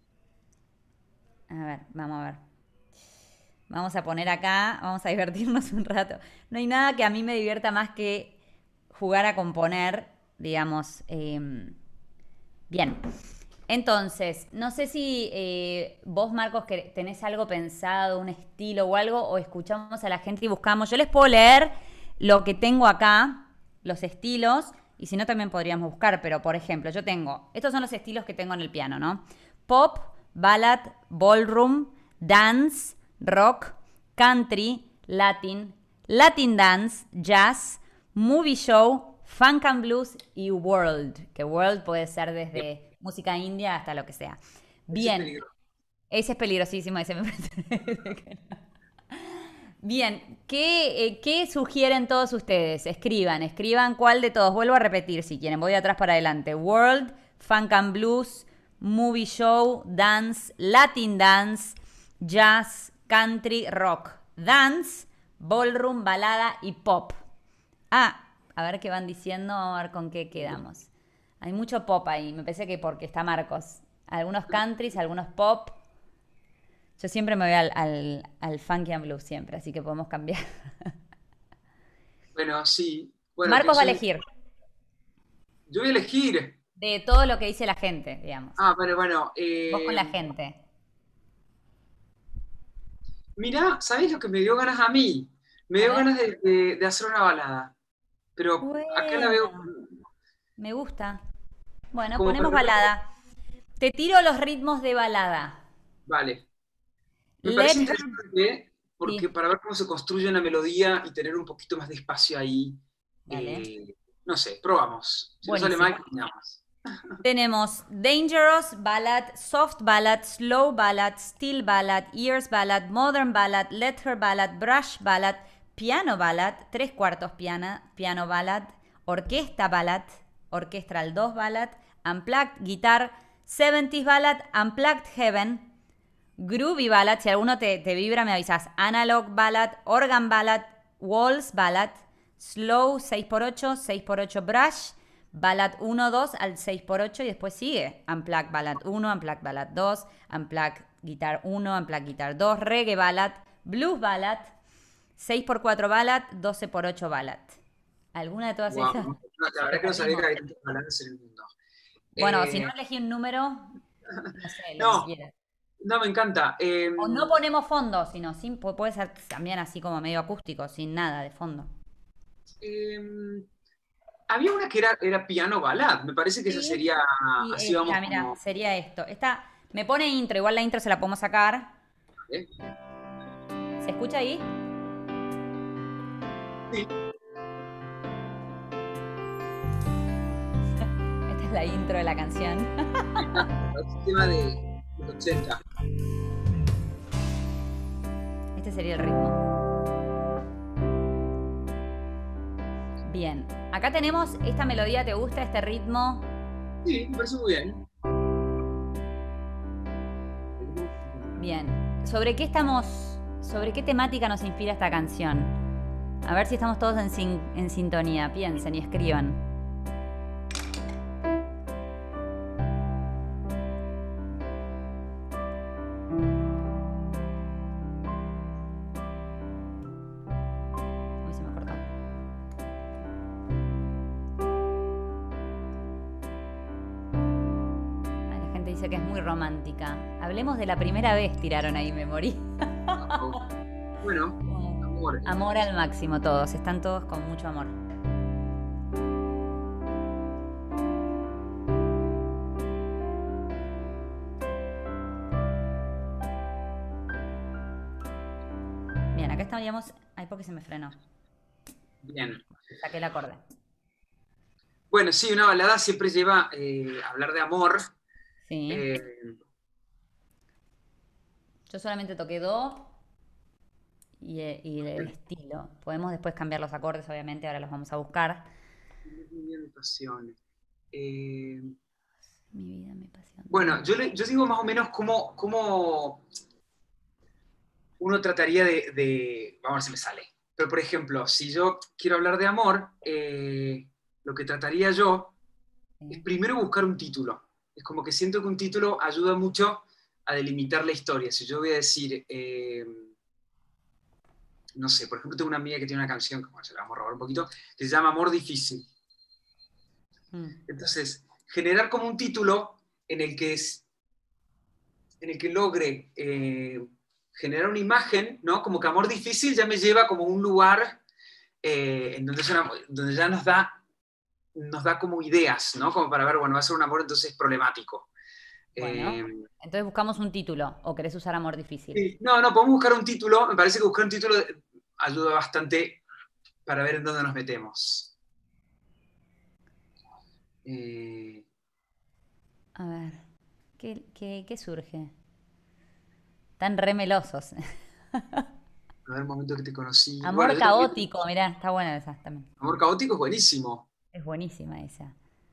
A ver, vamos a ver. Vamos a poner acá, vamos a divertirnos un rato. No hay nada que a mí me divierta más que jugar a componer, digamos. Eh, bien. Entonces, no sé si eh, vos, Marcos, que tenés algo pensado, un estilo o algo, o escuchamos a la gente y buscamos. Yo les puedo leer lo que tengo acá, los estilos, y si no también podríamos buscar, pero por ejemplo, yo tengo, estos son los estilos que tengo en el piano, ¿no? Pop, ballad, ballroom, dance, rock, country, latin, latin dance, jazz, movie show, funk and blues y world, que world puede ser desde... música india hasta lo que sea. Bien. Ese es, ese es peligrosísimo. Ese me parece. Bien. ¿Qué, eh, ¿Qué sugieren todos ustedes? Escriban. Escriban cuál de todos. Vuelvo a repetir si quieren. Voy de atrás para adelante. World, Funk and Blues, Movie Show, Dance, Latin Dance, Jazz, Country, Rock. Dance, Ballroom, Balada y Pop. Ah, a ver qué van diciendo. Vamos a ver con qué quedamos. Hay mucho pop ahí, me parece que porque está Marcos. Algunos countries, algunos pop. Yo siempre me voy al, al, al funky and blues, siempre, así que podemos cambiar. Bueno, sí. Bueno, Marcos va a elegir. Yo voy a elegir. De todo lo que dice la gente, digamos. Ah, pero bueno. Eh... Vos con la gente. Mirá, ¿sabés lo que me dio ganas a mí? Me dio ganas de, de, de hacer una balada. Pero bueno, acá la veo... Me gusta. Bueno, ponemos balada. Te tiro los ritmos de balada. Vale. Me Let... parece interesante porque sí. para ver cómo se construye una melodía y tener un poquito más de espacio ahí. Eh, no sé, probamos. Si buenísimo. No sale mal, combinamos. Tenemos Dangerous Ballad, Soft Ballad, Slow Ballad, Still Ballad, Years Ballad, Modern Ballad, Let Her Ballad, Brush Ballad, Piano Ballad, Tres Cuartos piano, piano Ballad, Orquesta Ballad, Orchestral dos Ballad, Unplugged Guitar, setenta Ballad, Unplugged Heaven, Groovy Ballad, si alguno te, te vibra me avisas, Analog Ballad, Organ Ballad, Waltz Ballad, Slow seis por ocho, seis por ocho Brush, Ballad uno, dos al seis por ocho y después sigue Unplugged Ballad uno, Unplugged Ballad dos, Unplugged Guitar uno, Unplugged Guitar dos, Reggae Ballad, Blues Ballad, seis por cuatro Ballad, doce por ocho Ballad. ¿Alguna de todas wow. esas? La verdad que no sabía que hay tantas balladas en el mundo. Bueno, eh... si no elegí un número, no sé, lo no, que quieras. No, me encanta. Eh... O no ponemos fondo, sino sin, puede ser también así como medio acústico, sin nada de fondo. Eh... Había una que era, era piano ballad, me parece que sí, esa sería... Sí, así esta, vamos mira, como... sería esto. Esta, me pone intro, igual la intro se la podemos sacar. ¿Eh? ¿Se escucha ahí? Sí. Esta es la intro de la canción. El tema de los ochenta. Este sería el ritmo. Bien. Acá tenemos esta melodía, ¿te gusta este ritmo? Sí, me parece muy bien. Bien. ¿Sobre qué estamos, sobre qué temática nos inspira esta canción? A ver si estamos todos en, sin, en sintonía. Piensen y escriban. Uy, se me cortó. Ay, la gente dice que es muy romántica. Hablemos de la primera vez, tiraron ahí, me morí. Bueno, amor. Amor al máximo todos, están todos con mucho amor. Bien, acá estaríamos... Ay, porque se me frenó. Bien. Saqué el acorde. Bueno, sí, una balada siempre lleva eh, a hablar de amor. Sí. Eh, Yo solamente toqué do y, y el estilo. Podemos después cambiar los acordes, obviamente, ahora los vamos a buscar. Muy bien, mi pasión. Eh, Mi vida, mi pasión. bueno, yo, le, yo digo más o menos cómo, cómo uno trataría de, de... Vamos a ver si me sale. Pero, por ejemplo, si yo quiero hablar de amor, eh, lo que trataría yo Sí. es primero buscar un título. Es como que siento que un título ayuda mucho a delimitar la historia. Si yo voy a decir, eh, no sé, por ejemplo, tengo una amiga que tiene una canción, como se la vamos a robar un poquito, que se llama Amor Difícil. Mm. Entonces, generar como un título en el que, es, en el que logre eh, generar una imagen, ¿no? Como que Amor Difícil ya me lleva como a un lugar eh, en donde, es una, donde ya nos da, nos da como ideas, ¿no? Como para ver, bueno, va a ser un amor entonces problemático. Bueno, Eh, entonces buscamos un título. ¿O querés usar amor difícil? sí, no, no, podemos buscar un título. Me parece que buscar un título ayuda bastante para ver en dónde nos metemos. Eh, A ver, ¿qué, qué, qué surge? Tan remelosos. a ver, un momento que te conocí. Amor Bueno, yo también- caótico, mirá, está buena esa también. Amor caótico es buenísimo. Es buenísima esa.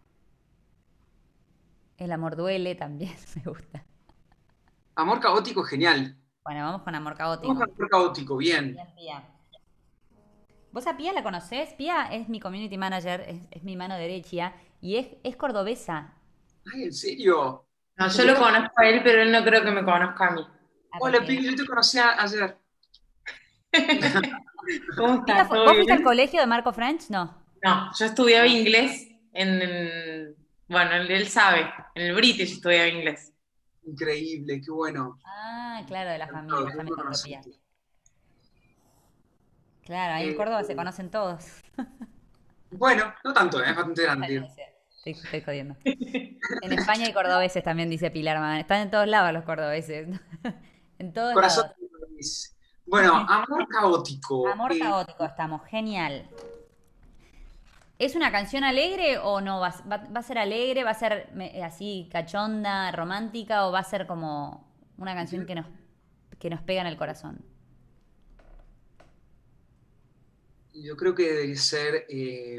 El amor duele también, me gusta. Amor caótico es genial. Bueno, vamos con amor Vamos caótico. con amor caótico, bien. Bien, Pía. ¿Vos a Pía la conocés? Pía es mi community manager, es, es mi mano derecha y es, es cordobesa. Ay, ¿en serio? No, yo lo conozco a él, pero él no creo que me conozca a mí. Ah, Hola, porque- Pili, yo te conocí a- ayer. ¿Cómo Pía, estás? ¿vos ¿Todo fuiste al bien? colegio de Marco French? No. No, yo estudiaba inglés en, en- bueno, él, él sabe, en el British estudiaba inglés. Increíble, qué bueno. Ah, claro, de la Encantado, familia, ya ¿cómo me lo contó Pía. conociste? Claro, ahí en Eh, Córdoba se conocen todos. Bueno, no tanto, ¿eh? Es bastante Ay, no grande. sé, Estoy, estoy jodiendo. En España hay cordobeses también, dice Pilar. Man. Están en todos lados los cordobeses. En todos Corazón. lados. Bueno, amor caótico. Amor eh, caótico, estamos. Genial. ¿Es una canción alegre o no? ¿Va, va- va a ser alegre? ¿Va a ser me- así cachonda, romántica? ¿O va a ser como una canción que nos, que nos pega en el corazón? yo creo que debe ser. eh,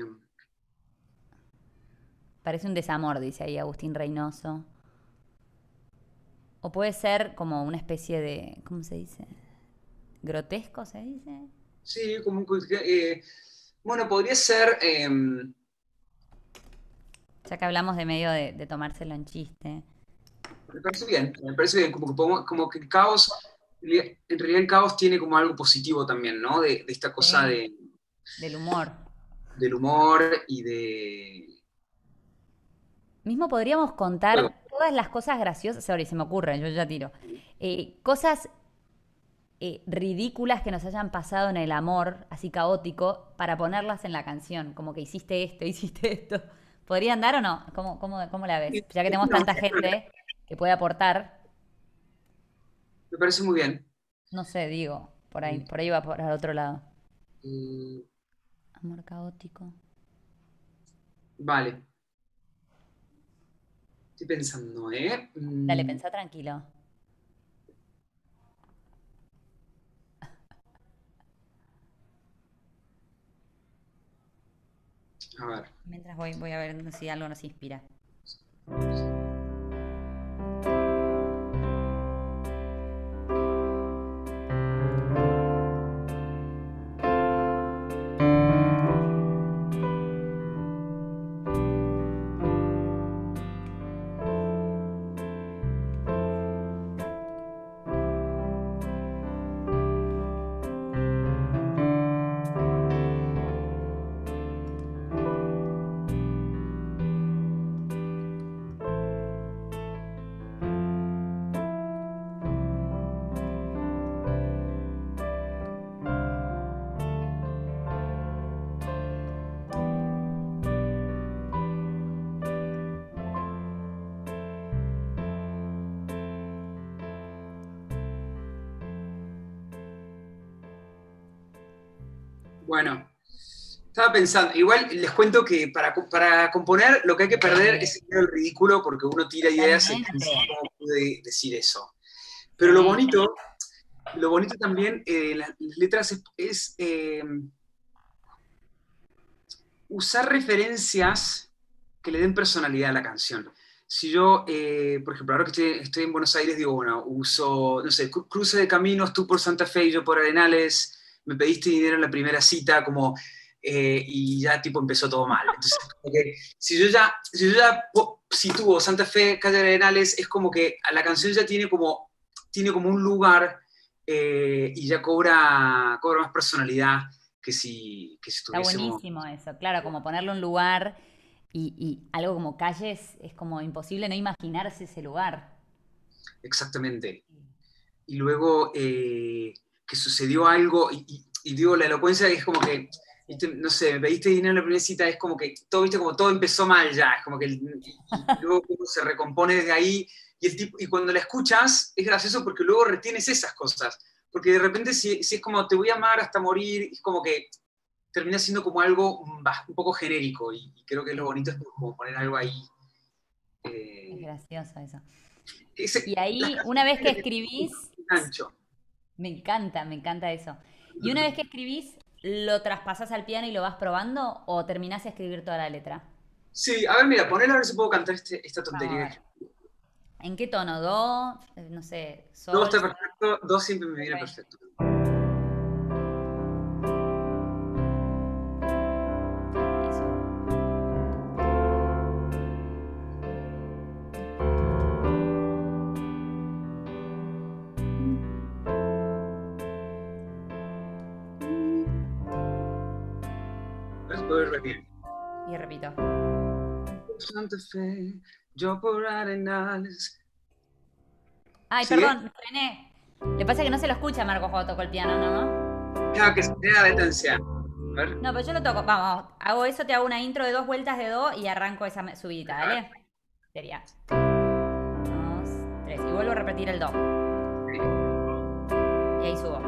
Parece un desamor, dice ahí Agustín Reynoso. O puede ser como una especie de, ¿cómo se dice? ¿Grotesco se dice? sí, como. eh, bueno, podría ser. eh, Ya que hablamos de medio de, de tomárselo en chiste. me parece bien, me parece bien. Como que, podemos- como que el caos. En realidad, el caos tiene como algo positivo también, ¿no? De, de esta cosa Sí. de, Del humor. del humor y de. Mismo podríamos Juego. contar todas las cosas graciosas, sorry, se me ocurren, yo ya tiro. Eh, cosas eh, ridículas que nos hayan pasado en el amor, así caótico, para ponerlas en la canción, como que hiciste esto, hiciste esto. ¿Podrían dar o no? ¿Cómo, cómo, cómo la ves? Ya que tenemos tanta gente que puede aportar, Me parece muy bien. no sé, digo, por ahí, por ahí va por al otro lado. Eh, Amor caótico. vale. Estoy pensando, ¿eh? Mm, Dale, pensá tranquilo. A ver. Mientras voy, voy a ver si algo nos inspira. Bueno, estaba pensando, igual les cuento que para, para componer lo que hay que perder es el miedo al ridículo, porque uno tira ideas y piensa cómo pude decir eso. Pero lo bonito, lo bonito también eh, en las, las letras es, es eh, usar referencias que le den personalidad a la canción. Si yo, eh, por ejemplo, ahora que estoy, estoy en Buenos Aires, digo, bueno, uso, no sé, cru- cruce de caminos, tú por Santa Fe y yo por Arenales, me pediste dinero en la primera cita, como, eh, y ya tipo empezó todo mal. Entonces, como que, si yo ya, si yo ya po- sitúo Santa Fe, calle Arenales, es como que a la canción ya tiene como, tiene como un lugar eh, y ya cobra, cobra más personalidad que si, que si Está estuviésemos... buenísimo eso, claro, como ponerle un lugar y, y algo como calles, es como imposible no imaginarse ese lugar. Exactamente. Y luego eh, que sucedió algo, y, y- y digo, la elocuencia es como que, viste, no sé, me pediste dinero en la primera cita, es como que todo, viste, como todo empezó mal ya, es como que, el- y, y luego uno se recompone desde ahí, y, el tipo, y cuando la escuchas, es gracioso porque luego retienes esas cosas, porque de repente si, si es como, te voy a amar hasta morir, es como que termina siendo como algo un, bas- un poco genérico, y, y creo que lo bonito es como poner algo ahí. Es eh, gracioso eso. ese- Y las ahí, una canciones vez que tienen escribís, un gancho. me encanta, me encanta eso. Y una vez que escribís, ¿lo traspasás al piano y lo vas probando o terminás de escribir toda la letra? Sí, a ver, mira, ponelo a ver si puedo cantar este- esta Vamos a tontería. ver. ¿En qué tono? ¿Do? Eh, No sé, Do sol, está sol, perfecto, do siempre me viene re. perfecto. Eso. A ver si puedo repetir. Y repito. Por Santa Fe, yo por Arenales. Ay, ¿Sigue? perdón, frené. Le pasa que no se lo escucha a Marcos cuando toco el piano, ¿no? Claro que se queda detencia. A ver. No, pero yo lo toco. Vamos, hago eso, te hago una intro de dos vueltas de do y arranco esa me- subidita, ¿dale? Sería. Dos, tres. Y vuelvo a repetir el do. Y ahí subo.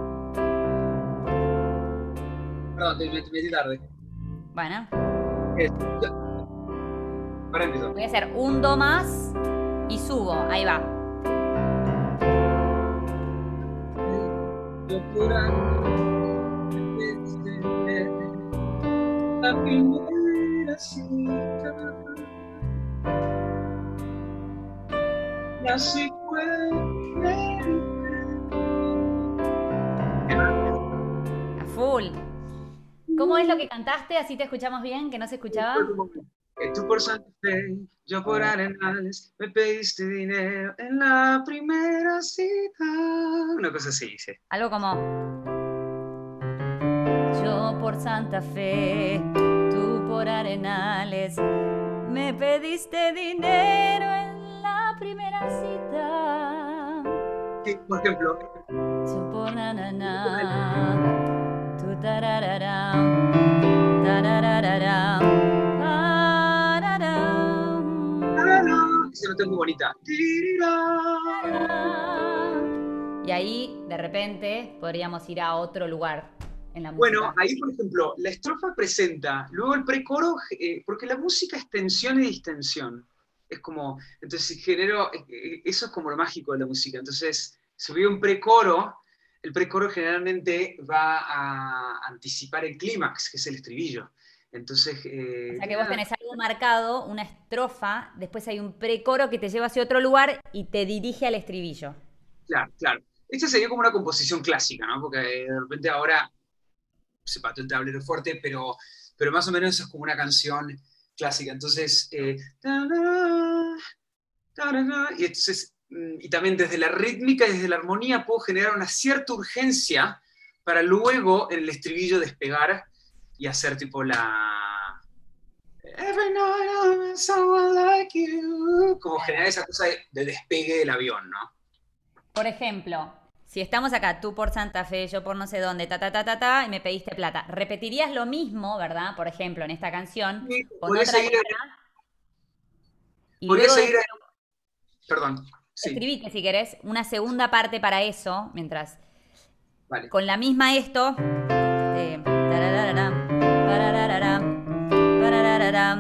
Perdón, te metí metí tarde. Bueno, Es- ya. Ahora empiezo. voy a hacer un do más y subo. Ahí va. Yo por Arenales, la primera cita. Y así fue. A full. ¿Cómo es lo que cantaste? Así te escuchamos bien, que no se escuchaba. Que tú por Santa Fe, yo por Arenales, me pediste dinero en la primera cita. Una cosa así dice. Algo como. Yo por Santa Fe, tú por Arenales, me pediste dinero en la primera cita. Sí, por ejemplo, Yo por na na na, tú tarararam, tarararam, pararam, esa nota es muy bonita. tarararam. Y ahí, de repente, podríamos ir a otro lugar en la Bueno, música. ahí por ejemplo, la estrofa presenta, luego el precoro, eh, porque la música es tensión y distensión. Es como, entonces genero, eh, eso es como lo mágico de la música. Entonces, subí un precoro, el precoro generalmente va a anticipar el clímax, que es el estribillo. Entonces, eh, O sea que vos tenés algo marcado, una estrofa, después hay un precoro que te lleva hacia otro lugar y te dirige al estribillo. Claro, claro. Esta sería como una composición clásica, ¿no? Porque de repente ahora se pató el tablero fuerte, pero, pero más o menos eso es como una canción clásica. Entonces, eh, y entonces, y también desde la rítmica y desde la armonía puedo generar una cierta urgencia para luego en el estribillo despegar y hacer tipo la... Every night I'm with someone like you. Como generar esa cosa de, de despegue del avión, ¿no? Por ejemplo, si estamos acá, tú por Santa Fe, yo por no sé dónde, ta, ta, ta, ta, ta, y me pediste plata. ¿Repetirías lo mismo, verdad? Por ejemplo, en esta canción, Sí, con podés otra seguir, letra. Y podés luego seguir, perdón, sí, escribite, si querés, una segunda parte para eso, mientras vale. con la misma esto. eh, tararararam, pararararam, pararararam,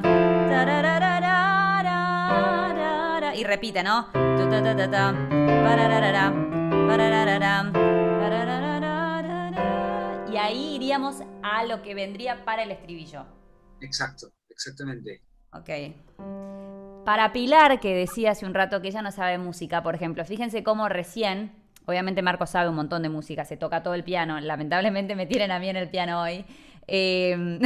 tararararararara, y repite, ¿no? Tu, ta, ta, ta, ta, pararararam, pararararam, parararararara. Y ahí iríamos a lo que vendría para el estribillo. Exacto, exactamente. Ok. Para Pilar, que decía hace un rato que ella no sabe música, por ejemplo, fíjense cómo recién, obviamente Marcos sabe un montón de música, se toca todo el piano, lamentablemente me tienen a mí en el piano hoy. Eh,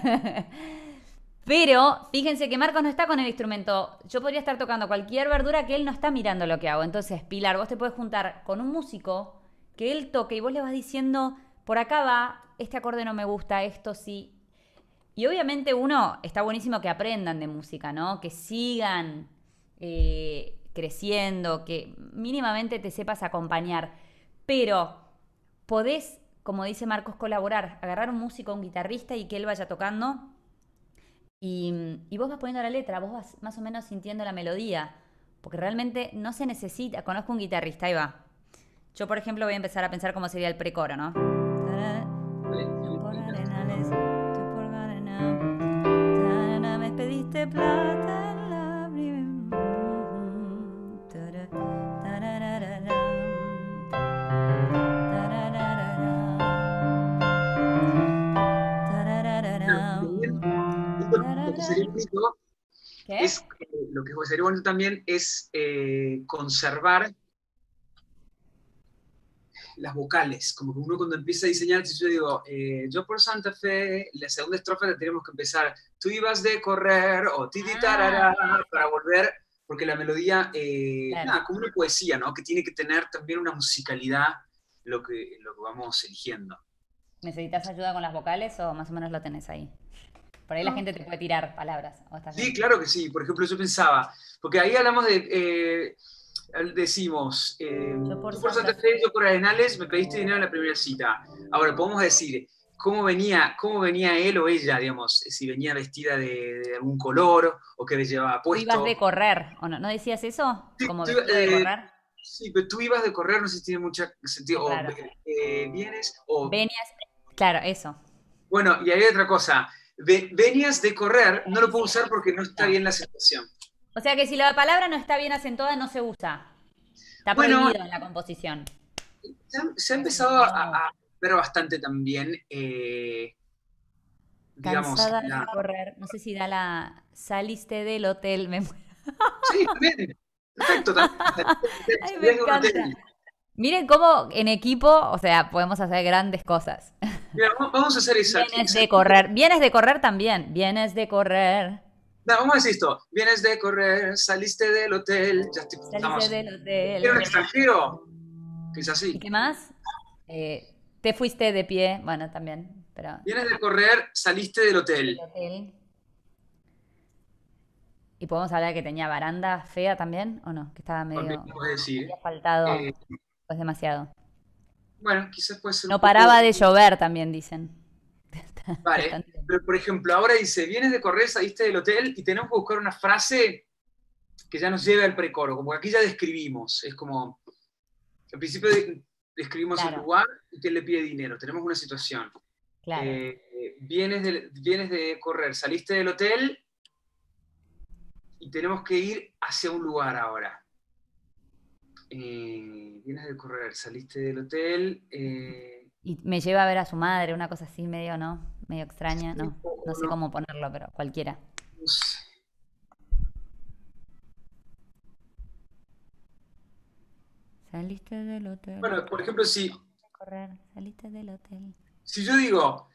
pero fíjense que Marcos no está con el instrumento, yo podría estar tocando cualquier verdura que él no está mirando lo que hago. Entonces, Pilar, vos te puedes juntar con un músico que él toque y vos le vas diciendo, por acá va, este acorde no me gusta, esto sí. Y obviamente uno, está buenísimo que aprendan de música, ¿no? Que sigan eh, creciendo, que mínimamente te sepas acompañar. Pero podés, como dice Marcos, colaborar, agarrar un músico, un guitarrista y que él vaya tocando. Y, y vos vas poniendo la letra, vos vas más o menos sintiendo la melodía. Porque realmente no se necesita. Conozco un guitarrista, ahí va. Yo, por ejemplo, voy a empezar a pensar cómo sería el precoro, ¿no? Me pediste plata en la Lo que sería bonito ¿Qué? es, eh, lo que sería bonito también es eh, conservar las vocales, como que uno cuando empieza a diseñar, si yo digo, eh, yo por Santa Fe, la segunda estrofa la tenemos que empezar, tú ibas de correr, o titi tarara, para volver, porque la melodía, eh, Claro. nada, como una poesía, ¿no? Que tiene que tener también una musicalidad lo que, lo que vamos eligiendo. ¿Necesitas ayuda con las vocales o más o menos lo tenés ahí? Por ahí la gente te puede tirar palabras. ¿O estás Sí, bien? claro que sí. Por ejemplo, yo pensaba, porque ahí hablamos de, eh, decimos, eh, Yo por tú por Santa Santa Fe, yo por Arenales, me pediste dinero en la primera cita. Ahora, podemos decir cómo venía, cómo venía él o ella, digamos, si venía vestida de, de algún color o qué le llevaba Tú ibas puesto. de correr, ¿o no? ¿No decías eso? Sí, Como tú, vestido de eh, correr. sí, pero tú ibas de correr, no sé si tiene mucho sentido. O Claro. eh, vienes, o... Venías, claro, eso. Bueno, y hay otra cosa. Ve- venías de correr, no lo puedo usar porque no está bien la acentuación. O sea que si la palabra no está bien acentuada, no se usa. Está Bueno, prohibido en la composición. Se ha, se ha empezado a, a ver bastante también, eh, digamos, Cansada la... de correr. No sé si da la... Saliste del hotel. Me muero. Sí, también. Perfecto, también. Ay, me encanta. Miren cómo en equipo, o sea, podemos hacer grandes cosas. Mira, vamos a hacer esa. Vienes de correr. Vienes de correr también. Vienes de correr. No, vamos a decir esto. Vienes de correr, saliste del hotel. Ya estoy, Saliste estamos. del hotel. ¿Era un extranjero? Que es así. ¿Y qué más? Eh, te fuiste de pie. Bueno, también. Pero... Vienes de correr, saliste del hotel. Del hotel. ¿Y podemos hablar que tenía baranda fea también? ¿O no? Que estaba medio... También puedes decir. Había faltado... Eh, pues demasiado. bueno, quizás puede ser. No un paraba poco... de llover también, dicen. Vale, pero por ejemplo, ahora dice, vienes de correr, saliste del hotel y tenemos que buscar una frase que ya nos lleve al precoro, como que aquí ya describimos, es como, al principio de, describimos Claro. el lugar y quién le pide dinero, tenemos una situación. Claro. Eh, vienes, de, vienes de correr, saliste del hotel y tenemos que ir hacia un lugar ahora. Eh, vienes de correr, saliste del hotel... Eh, Y me lleva a ver a su madre, una cosa así medio, ¿no? medio extraña. No, no sé cómo ponerlo, pero cualquiera. No sé. Saliste del hotel. Bueno, por ejemplo, si, Correr, saliste del hotel. si yo digo,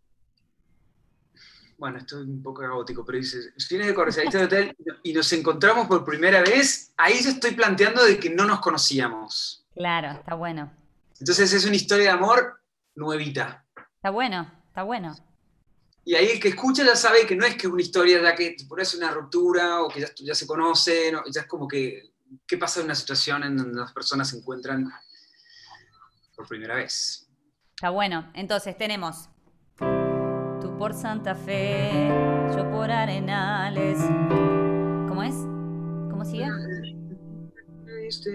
bueno, esto es un poco caótico, pero dices, si vienes de correr, saliste del hotel y nos encontramos por primera vez, ahí yo estoy planteando de que no nos conocíamos. Claro, está bueno. Entonces es una historia de amor nuevita. Está bueno, está bueno. Y ahí el que escucha ya sabe que no es que es una historia ya que por eso es una ruptura o que ya, ya se conocen, ¿no? Ya es como que, ¿qué pasa en una situación en donde las personas se encuentran por primera vez? Está bueno. Entonces tenemos tú por Santa Fe, yo por Arenales. ¿Cómo es? ¿Cómo sigue? Este,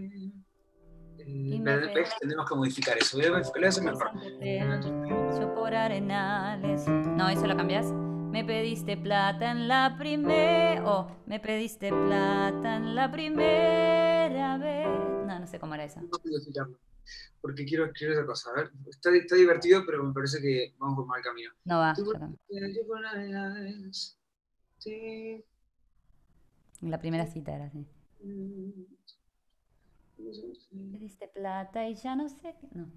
Y eh, me ¿ves? Tenemos que modificar eso. Voy a ver, lo voy a hacer mejor. Yo por Arenales. No, ¿eso lo cambias? Me pediste plata en la primera. Oh, me pediste plata en la primera vez. No, no sé cómo era eso. No puedo citarlo, porque quiero escribir esa cosa. A ver, está, está divertido, pero me parece que vamos por mal camino. No va. Tú por- yo también. yo por Arenales, sí. La primera cita era así. Me pediste plata y ya no sé qué. No.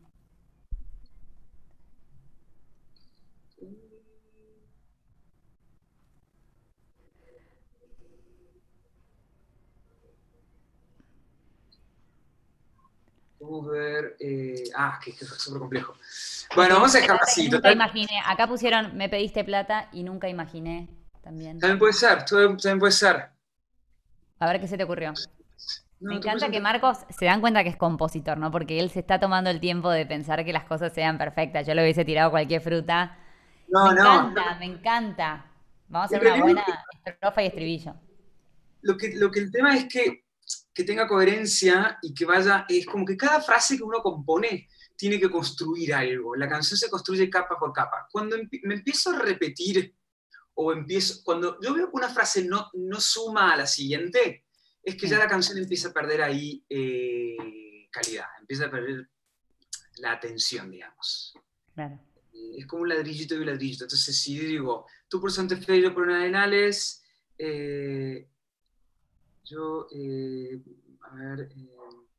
Vamos a ver. Eh, ah, que, que es súper complejo. Bueno, vamos a dejarlo así. Nunca Total, imaginé. Acá pusieron, me pediste plata y nunca imaginé también. también puede ser, también puede ser. A ver qué se te ocurrió. No, Me tú encanta presenta- que Marcos se dan cuenta que es compositor, ¿no? Porque él se está tomando el tiempo de pensar que las cosas sean perfectas. Yo le hubiese tirado cualquier fruta. No, me no, encanta, me encanta. Vamos a En hacer una realidad- buena estrofa y estribillo. Lo que, lo que el tema es que, que tenga coherencia y que vaya, es como que cada frase que uno compone tiene que construir algo. La canción se construye capa por capa. Cuando empi- me empiezo a repetir, o empiezo, cuando yo veo que una frase no, no suma a la siguiente, es que Sí. ya la canción empieza a perder ahí eh, calidad, empieza a perder la atención, digamos. Claro. Eh, Es como un ladrillito y un ladrillito. Entonces, si yo digo, tú por Santa Fe, yo por Arenales, eh, yo, eh, a ver, eh,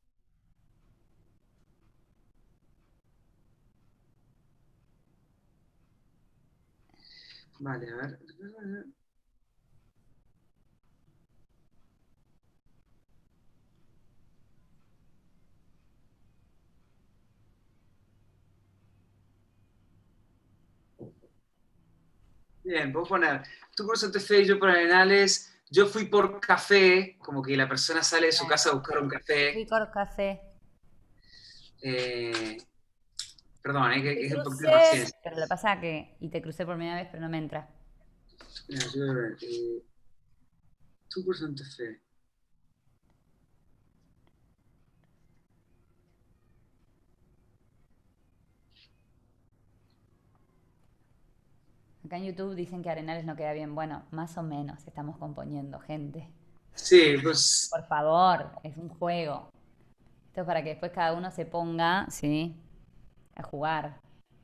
vale, a ver. Bien, puedo poner, tú por Santa Fe, yo por Arenales, yo fui por café, como que la persona sale de su casa a buscar un café. Ricor café. Eh, perdón, eh, que, que Te es un poquito de crucé. paciencia. Pero le pasa que. Y te crucé por primera vez, pero no me entra. Mira, yo voy a ver, eh, tú por Santa Fe. Acá en YouTube dicen que Arenales no queda bien. Bueno, más o menos estamos componiendo, gente. Sí, pues Por favor, es un juego. Esto es para que después cada uno se ponga, ¿sí? A jugar.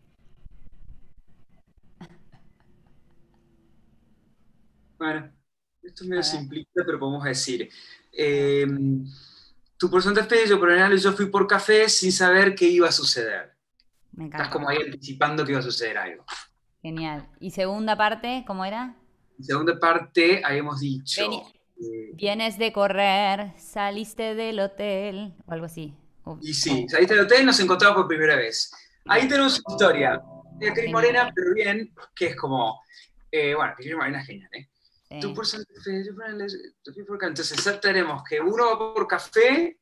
bueno, esto es medio A ver. simplista, pero podemos decir. eh, tú por Santa Fe, yo por Arenales, yo fui por café sin saber qué iba a suceder. Me Estás encanta. como ahí anticipando que iba a suceder algo. Genial. Y segunda parte, ¿cómo era? En segunda parte, habíamos dicho. Vení- eh, Vienes de correr, saliste del hotel, o algo así. Uf. y sí, saliste del hotel, nos encontramos por primera vez. Ahí tenemos una historia de Cris Morena, pero bien, que es como. eh, bueno, Cris Morena es genial, ¿eh? Sí. Tú por Santa Fe, yo por Arenales, yo fui por acá. Entonces, ya tenemos que uno va por café,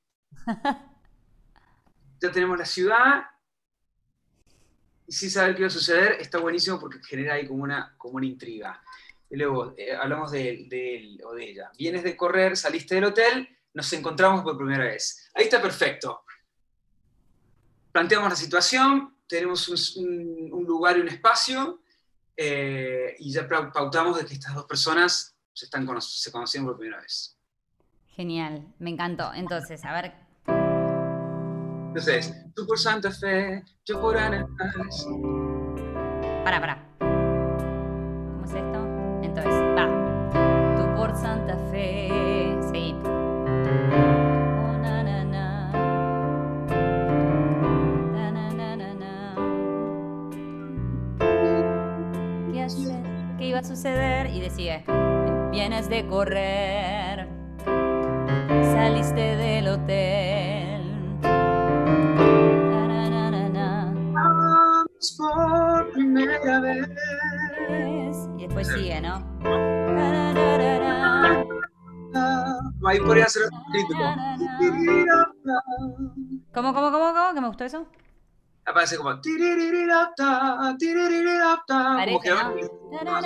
ya tenemos la ciudad, y sin saber qué va a suceder, está buenísimo porque genera ahí como una, como una intriga. Y luego eh, hablamos de, de él o de ella. Vienes de correr, saliste del hotel, nos encontramos por primera vez. Ahí está perfecto. Planteamos la situación, tenemos un, un- un lugar y un espacio, eh, y ya pau- pautamos de que estas dos personas se, están cono- se conocieron por primera vez. Genial, me encantó. Entonces, a ver, Entonces, tú por Santa Fe, yo por Arenales. para, para. y decide. Vienes de correr, saliste del hotel. Vamos por primera vez. Y después sigue, ¿no? Ahí podría ser un título. ¿Cómo, cómo, cómo, cómo? ¿Que me gustó eso? Aparece como tiririrapta, tiririrapta, como que Parece, ¿no?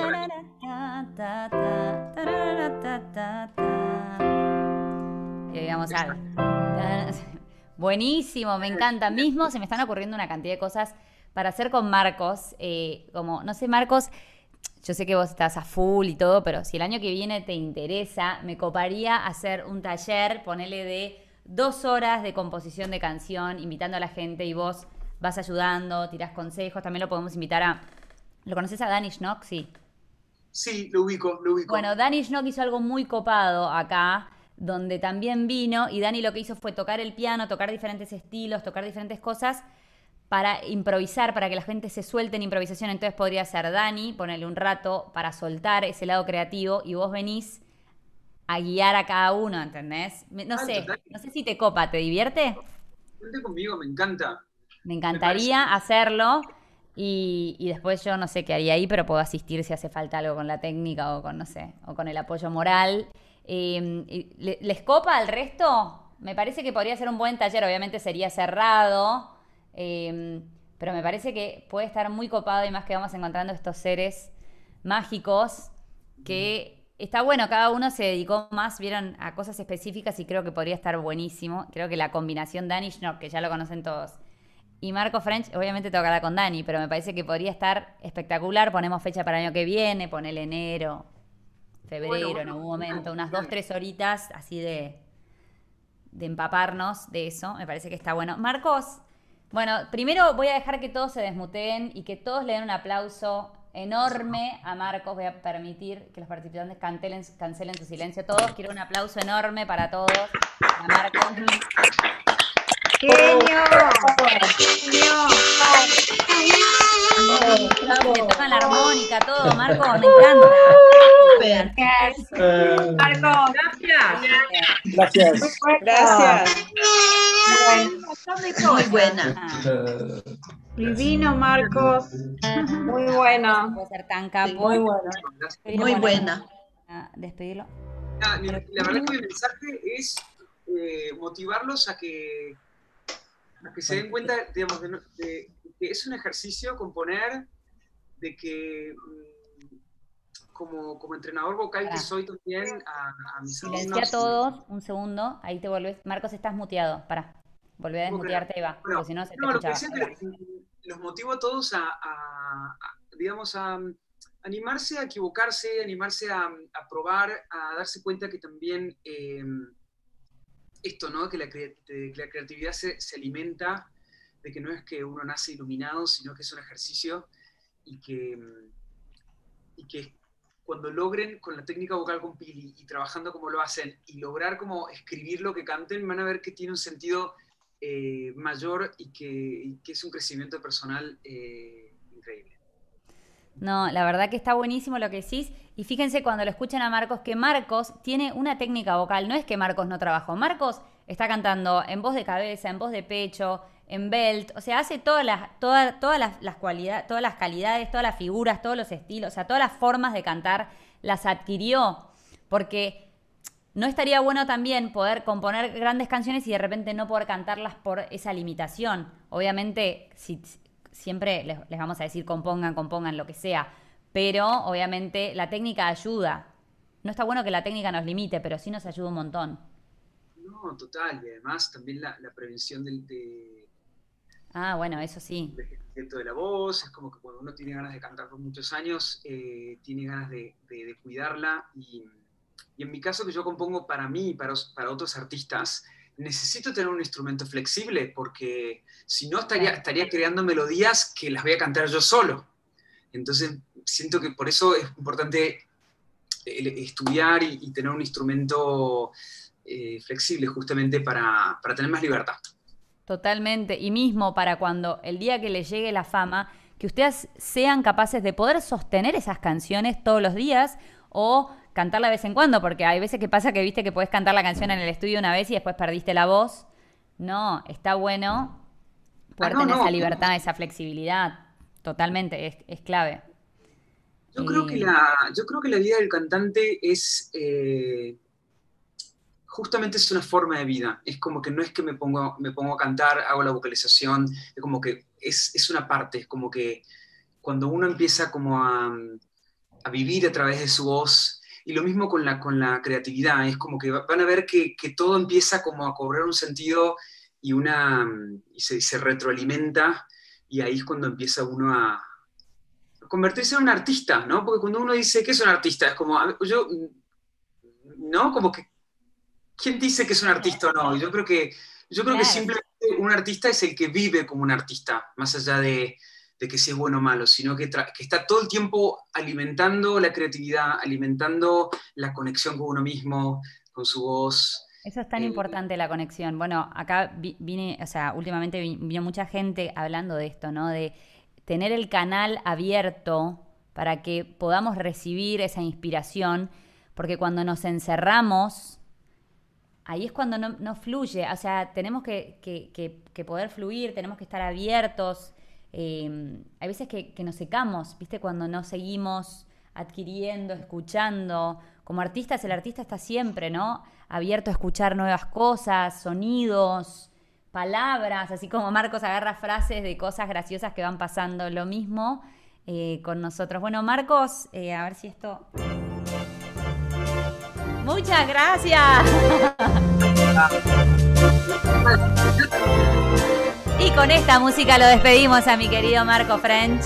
Y digamos algo. Buenísimo, me encanta. Mismo se me están ocurriendo una cantidad de cosas para hacer con Marcos. Eh, como, no sé, Marcos, yo sé que vos estás a full y todo, pero si el año que viene te interesa, me coparía hacer un taller, ponele de dos horas de composición de canción, invitando a la gente y vos vas ayudando, tirás consejos. También lo podemos invitar a... ¿Lo conoces a Danny Schnock? Sí. Sí, lo ubico, lo ubico. Bueno, Danny Schnock hizo algo muy copado acá, donde también vino, y Dani lo que hizo fue tocar el piano, tocar diferentes estilos, tocar diferentes cosas para improvisar, para que la gente se suelte en improvisación. Entonces podría ser Dani, ponerle un rato para soltar ese lado creativo, y vos venís a guiar a cada uno, ¿entendés? No sé, no sé si te copa, ¿te divierte? Vente conmigo, me encanta. Me encantaría me hacerlo, y, y después yo no sé qué haría ahí, pero puedo asistir si hace falta algo con la técnica o con, no sé, o con el apoyo moral. Eh, ¿Les copa al resto? Me parece que podría ser un buen taller, obviamente sería cerrado, eh, pero me parece que puede estar muy copado, y más que vamos encontrando estos seres mágicos que está bueno, cada uno se dedicó más, vieron, a cosas específicas, y creo que podría estar buenísimo. Creo que la combinación Dani Schnock, que ya lo conocen todos, y Marco French, obviamente tocará con Dani, pero me parece que podría estar espectacular. Ponemos fecha para el año que viene, ponele enero, febrero, bueno, bueno, en algún momento, unas dos, tres horitas así de, de empaparnos de eso. Me parece que está bueno. Marcos, bueno, primero voy a dejar que todos se desmuteen y que todos le den un aplauso enorme a Marcos. Voy a permitir que los participantes cancelen, cancelen su silencio. Todos, quiero un aplauso enorme para todos. A Marcos. ¡Genio! ¡Genio! Me tocan la armónica, todo, Marcos, me encanta. Gracias. Marcos, gracias. Gracias. Gracias. Muy buena. Divino, Marcos. Muy buena. No puedo ser tan capo. Muy buena. Muy buena. Despedirlo. La, la verdad que mi mensaje es eh, motivarlos a que a que se den cuenta, digamos, de, de, de que es un ejercicio componer, de que como, como entrenador vocal Pará. que soy también a, a mis Silencia alumnos. a todos, un segundo, ahí te volvés. Marcos, estás muteado, pará. Volvé a desmutearte y va, Bueno, porque si no se te no, lo que escuchaba. decía es que los motivo a todos a, a, a digamos, a animarse a equivocarse, animarse a, a probar, a darse cuenta que también eh, esto, ¿no? Que la, que la creatividad se, se alimenta, de que no es que uno nace iluminado, sino que es un ejercicio, y que, y que cuando logren con la técnica vocal con Pili y trabajando como lo hacen, y lograr como escribir lo que canten, van a ver que tiene un sentido eh, mayor, y que, y que es un crecimiento personal eh, increíble. No, la verdad que está buenísimo lo que decís. Y fíjense cuando lo escuchan a Marcos, que Marcos tiene una técnica vocal. No es que Marcos no trabajó. Marcos está cantando en voz de cabeza, en voz de pecho, en belt. O sea, hace todas las, todas, todas las, las cualidades, todas las calidades, todas las figuras, todos los estilos. O sea, todas las formas de cantar las adquirió. Porque no estaría bueno también poder componer grandes canciones y de repente no poder cantarlas por esa limitación. Obviamente, si... siempre les, les vamos a decir compongan, compongan, lo que sea, pero obviamente la técnica ayuda. No está bueno que la técnica nos limite, pero sí nos ayuda un montón. No, total, y además también la, la prevención del de, ah, bueno, eso sí. del de la voz. Es como que cuando uno tiene ganas de cantar por muchos años, eh, tiene ganas de, de, de cuidarla, y, y en mi caso, que yo compongo para mí y para, para otros artistas, necesito tener un instrumento flexible, porque si no estaría, estaría creando melodías que las voy a cantar yo solo. Entonces siento que por eso es importante estudiar y, y tener un instrumento eh, flexible, justamente para, para tener más libertad. Totalmente, y mismo para cuando el día que les llegue la fama, que ustedes sean capaces de poder sostener esas canciones todos los días, o cantarla de vez en cuando, porque hay veces que pasa que viste que podés cantar la canción en el estudio una vez y después perdiste la voz. No, está bueno poder Ah, no, tener no. esa libertad, esa flexibilidad. Totalmente, es, es clave. Yo creo que Eh, la, yo creo que la vida del cantante es, eh, justamente es una forma de vida. Es como que no es que me pongo, me pongo a cantar, hago la vocalización, es como que es, es una parte, es como que cuando uno empieza como a, a vivir a través de su voz, y lo mismo con la, con la creatividad, es como que va- van a ver que, que todo empieza como a cobrar un sentido y, una, y se, se retroalimenta, y ahí es cuando empieza uno a convertirse en un artista, ¿no? Porque cuando uno dice, ¿qué es un artista? Es como, a ver, yo, ¿no? Como que, ¿quién dice que es un artista o no? Yo creo que, yo creo que claro, simplemente un artista es el que vive como un artista, más allá de, de que si es bueno o malo, sino que, tra- que está todo el tiempo alimentando la creatividad, alimentando la conexión con uno mismo, con su voz. eso es tan Eh, importante la conexión. Bueno, acá vi- vine, o sea, últimamente vi- vino mucha gente hablando de esto, ¿no? De tener el canal abierto para que podamos recibir esa inspiración, porque cuando nos encerramos, ahí es cuando no, no fluye. O sea, tenemos que, que- que- que poder fluir, tenemos que estar abiertos. Eh, hay veces que, que nos secamos, ¿viste? Cuando no seguimos adquiriendo, escuchando. Como artistas, el artista está siempre, ¿no? Abierto a escuchar nuevas cosas, sonidos, palabras, así como Marcos agarra frases de cosas graciosas que van pasando. Lo mismo eh, con nosotros. Bueno, Marcos, eh, a ver si esto... Muchas gracias. Y con esta música lo despedimos a mi querido Marco French.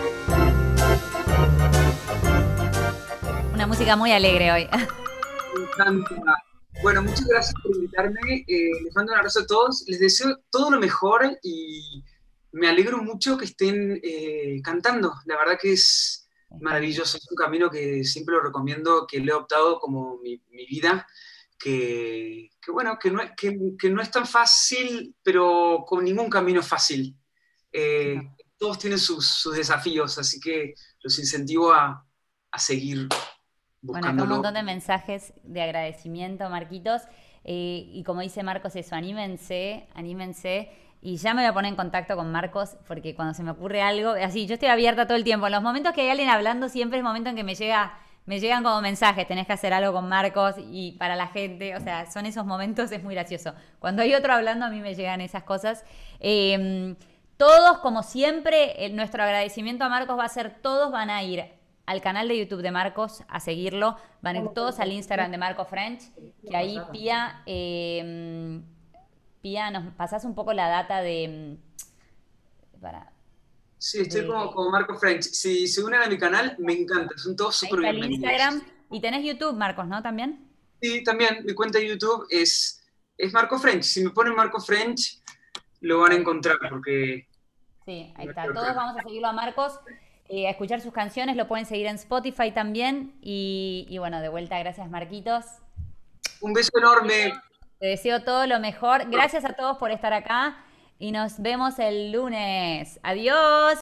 Una música muy alegre hoy. Me encanta. Bueno, muchas gracias por invitarme. Eh, les mando un abrazo a todos. Les deseo todo lo mejor y me alegro mucho que estén eh, cantando. La verdad que es maravilloso. Es un camino que siempre lo recomiendo, que lo he optado como mi, mi vida. Que, que bueno, que no, es- que, que no es tan fácil, pero con ningún camino es fácil. Eh, No. Todos tienen sus, sus desafíos, así que los incentivo a, a seguir Bueno, acá un buscándolo. montón de mensajes de agradecimiento, Marquitos. Eh, y como dice Marcos, eso, anímense, anímense. Y ya me voy a poner en contacto con Marcos, porque cuando se me ocurre algo, así, yo estoy abierta todo el tiempo. En los momentos que hay alguien hablando, siempre es el momento en que me llega, me llegan como mensajes, tenés que hacer algo con Marcos y para la gente, o sea, son esos momentos, es muy gracioso. Cuando hay otro hablando, a mí me llegan esas cosas. Eh, todos, como siempre, el- nuestro agradecimiento a Marcos va a ser, todos van a ir al canal de YouTube de Marcos a seguirlo, van a ir todos al Instagram de Marco French, que ahí Pía, eh, Pía, nos pasás un poco la data de, para, Sí, estoy de como, como Marco French. Si se unen a mi canal, me encanta, son todos ahí súper está el bienvenidos. Instagram y tenés YouTube, Marcos, ¿no? También. Y también mi cuenta de YouTube es, es Marco French. Si me ponen Marco French, lo van a Ahí. encontrar porque... Sí, ahí está. Todos vamos a seguirlo a Marcos, eh, a escuchar sus canciones, lo pueden seguir en Spotify también. Y, y bueno, de vuelta, gracias Marquitos. Un beso enorme. Te deseo todo lo mejor. Gracias a todos por estar acá y nos vemos el lunes. Adiós.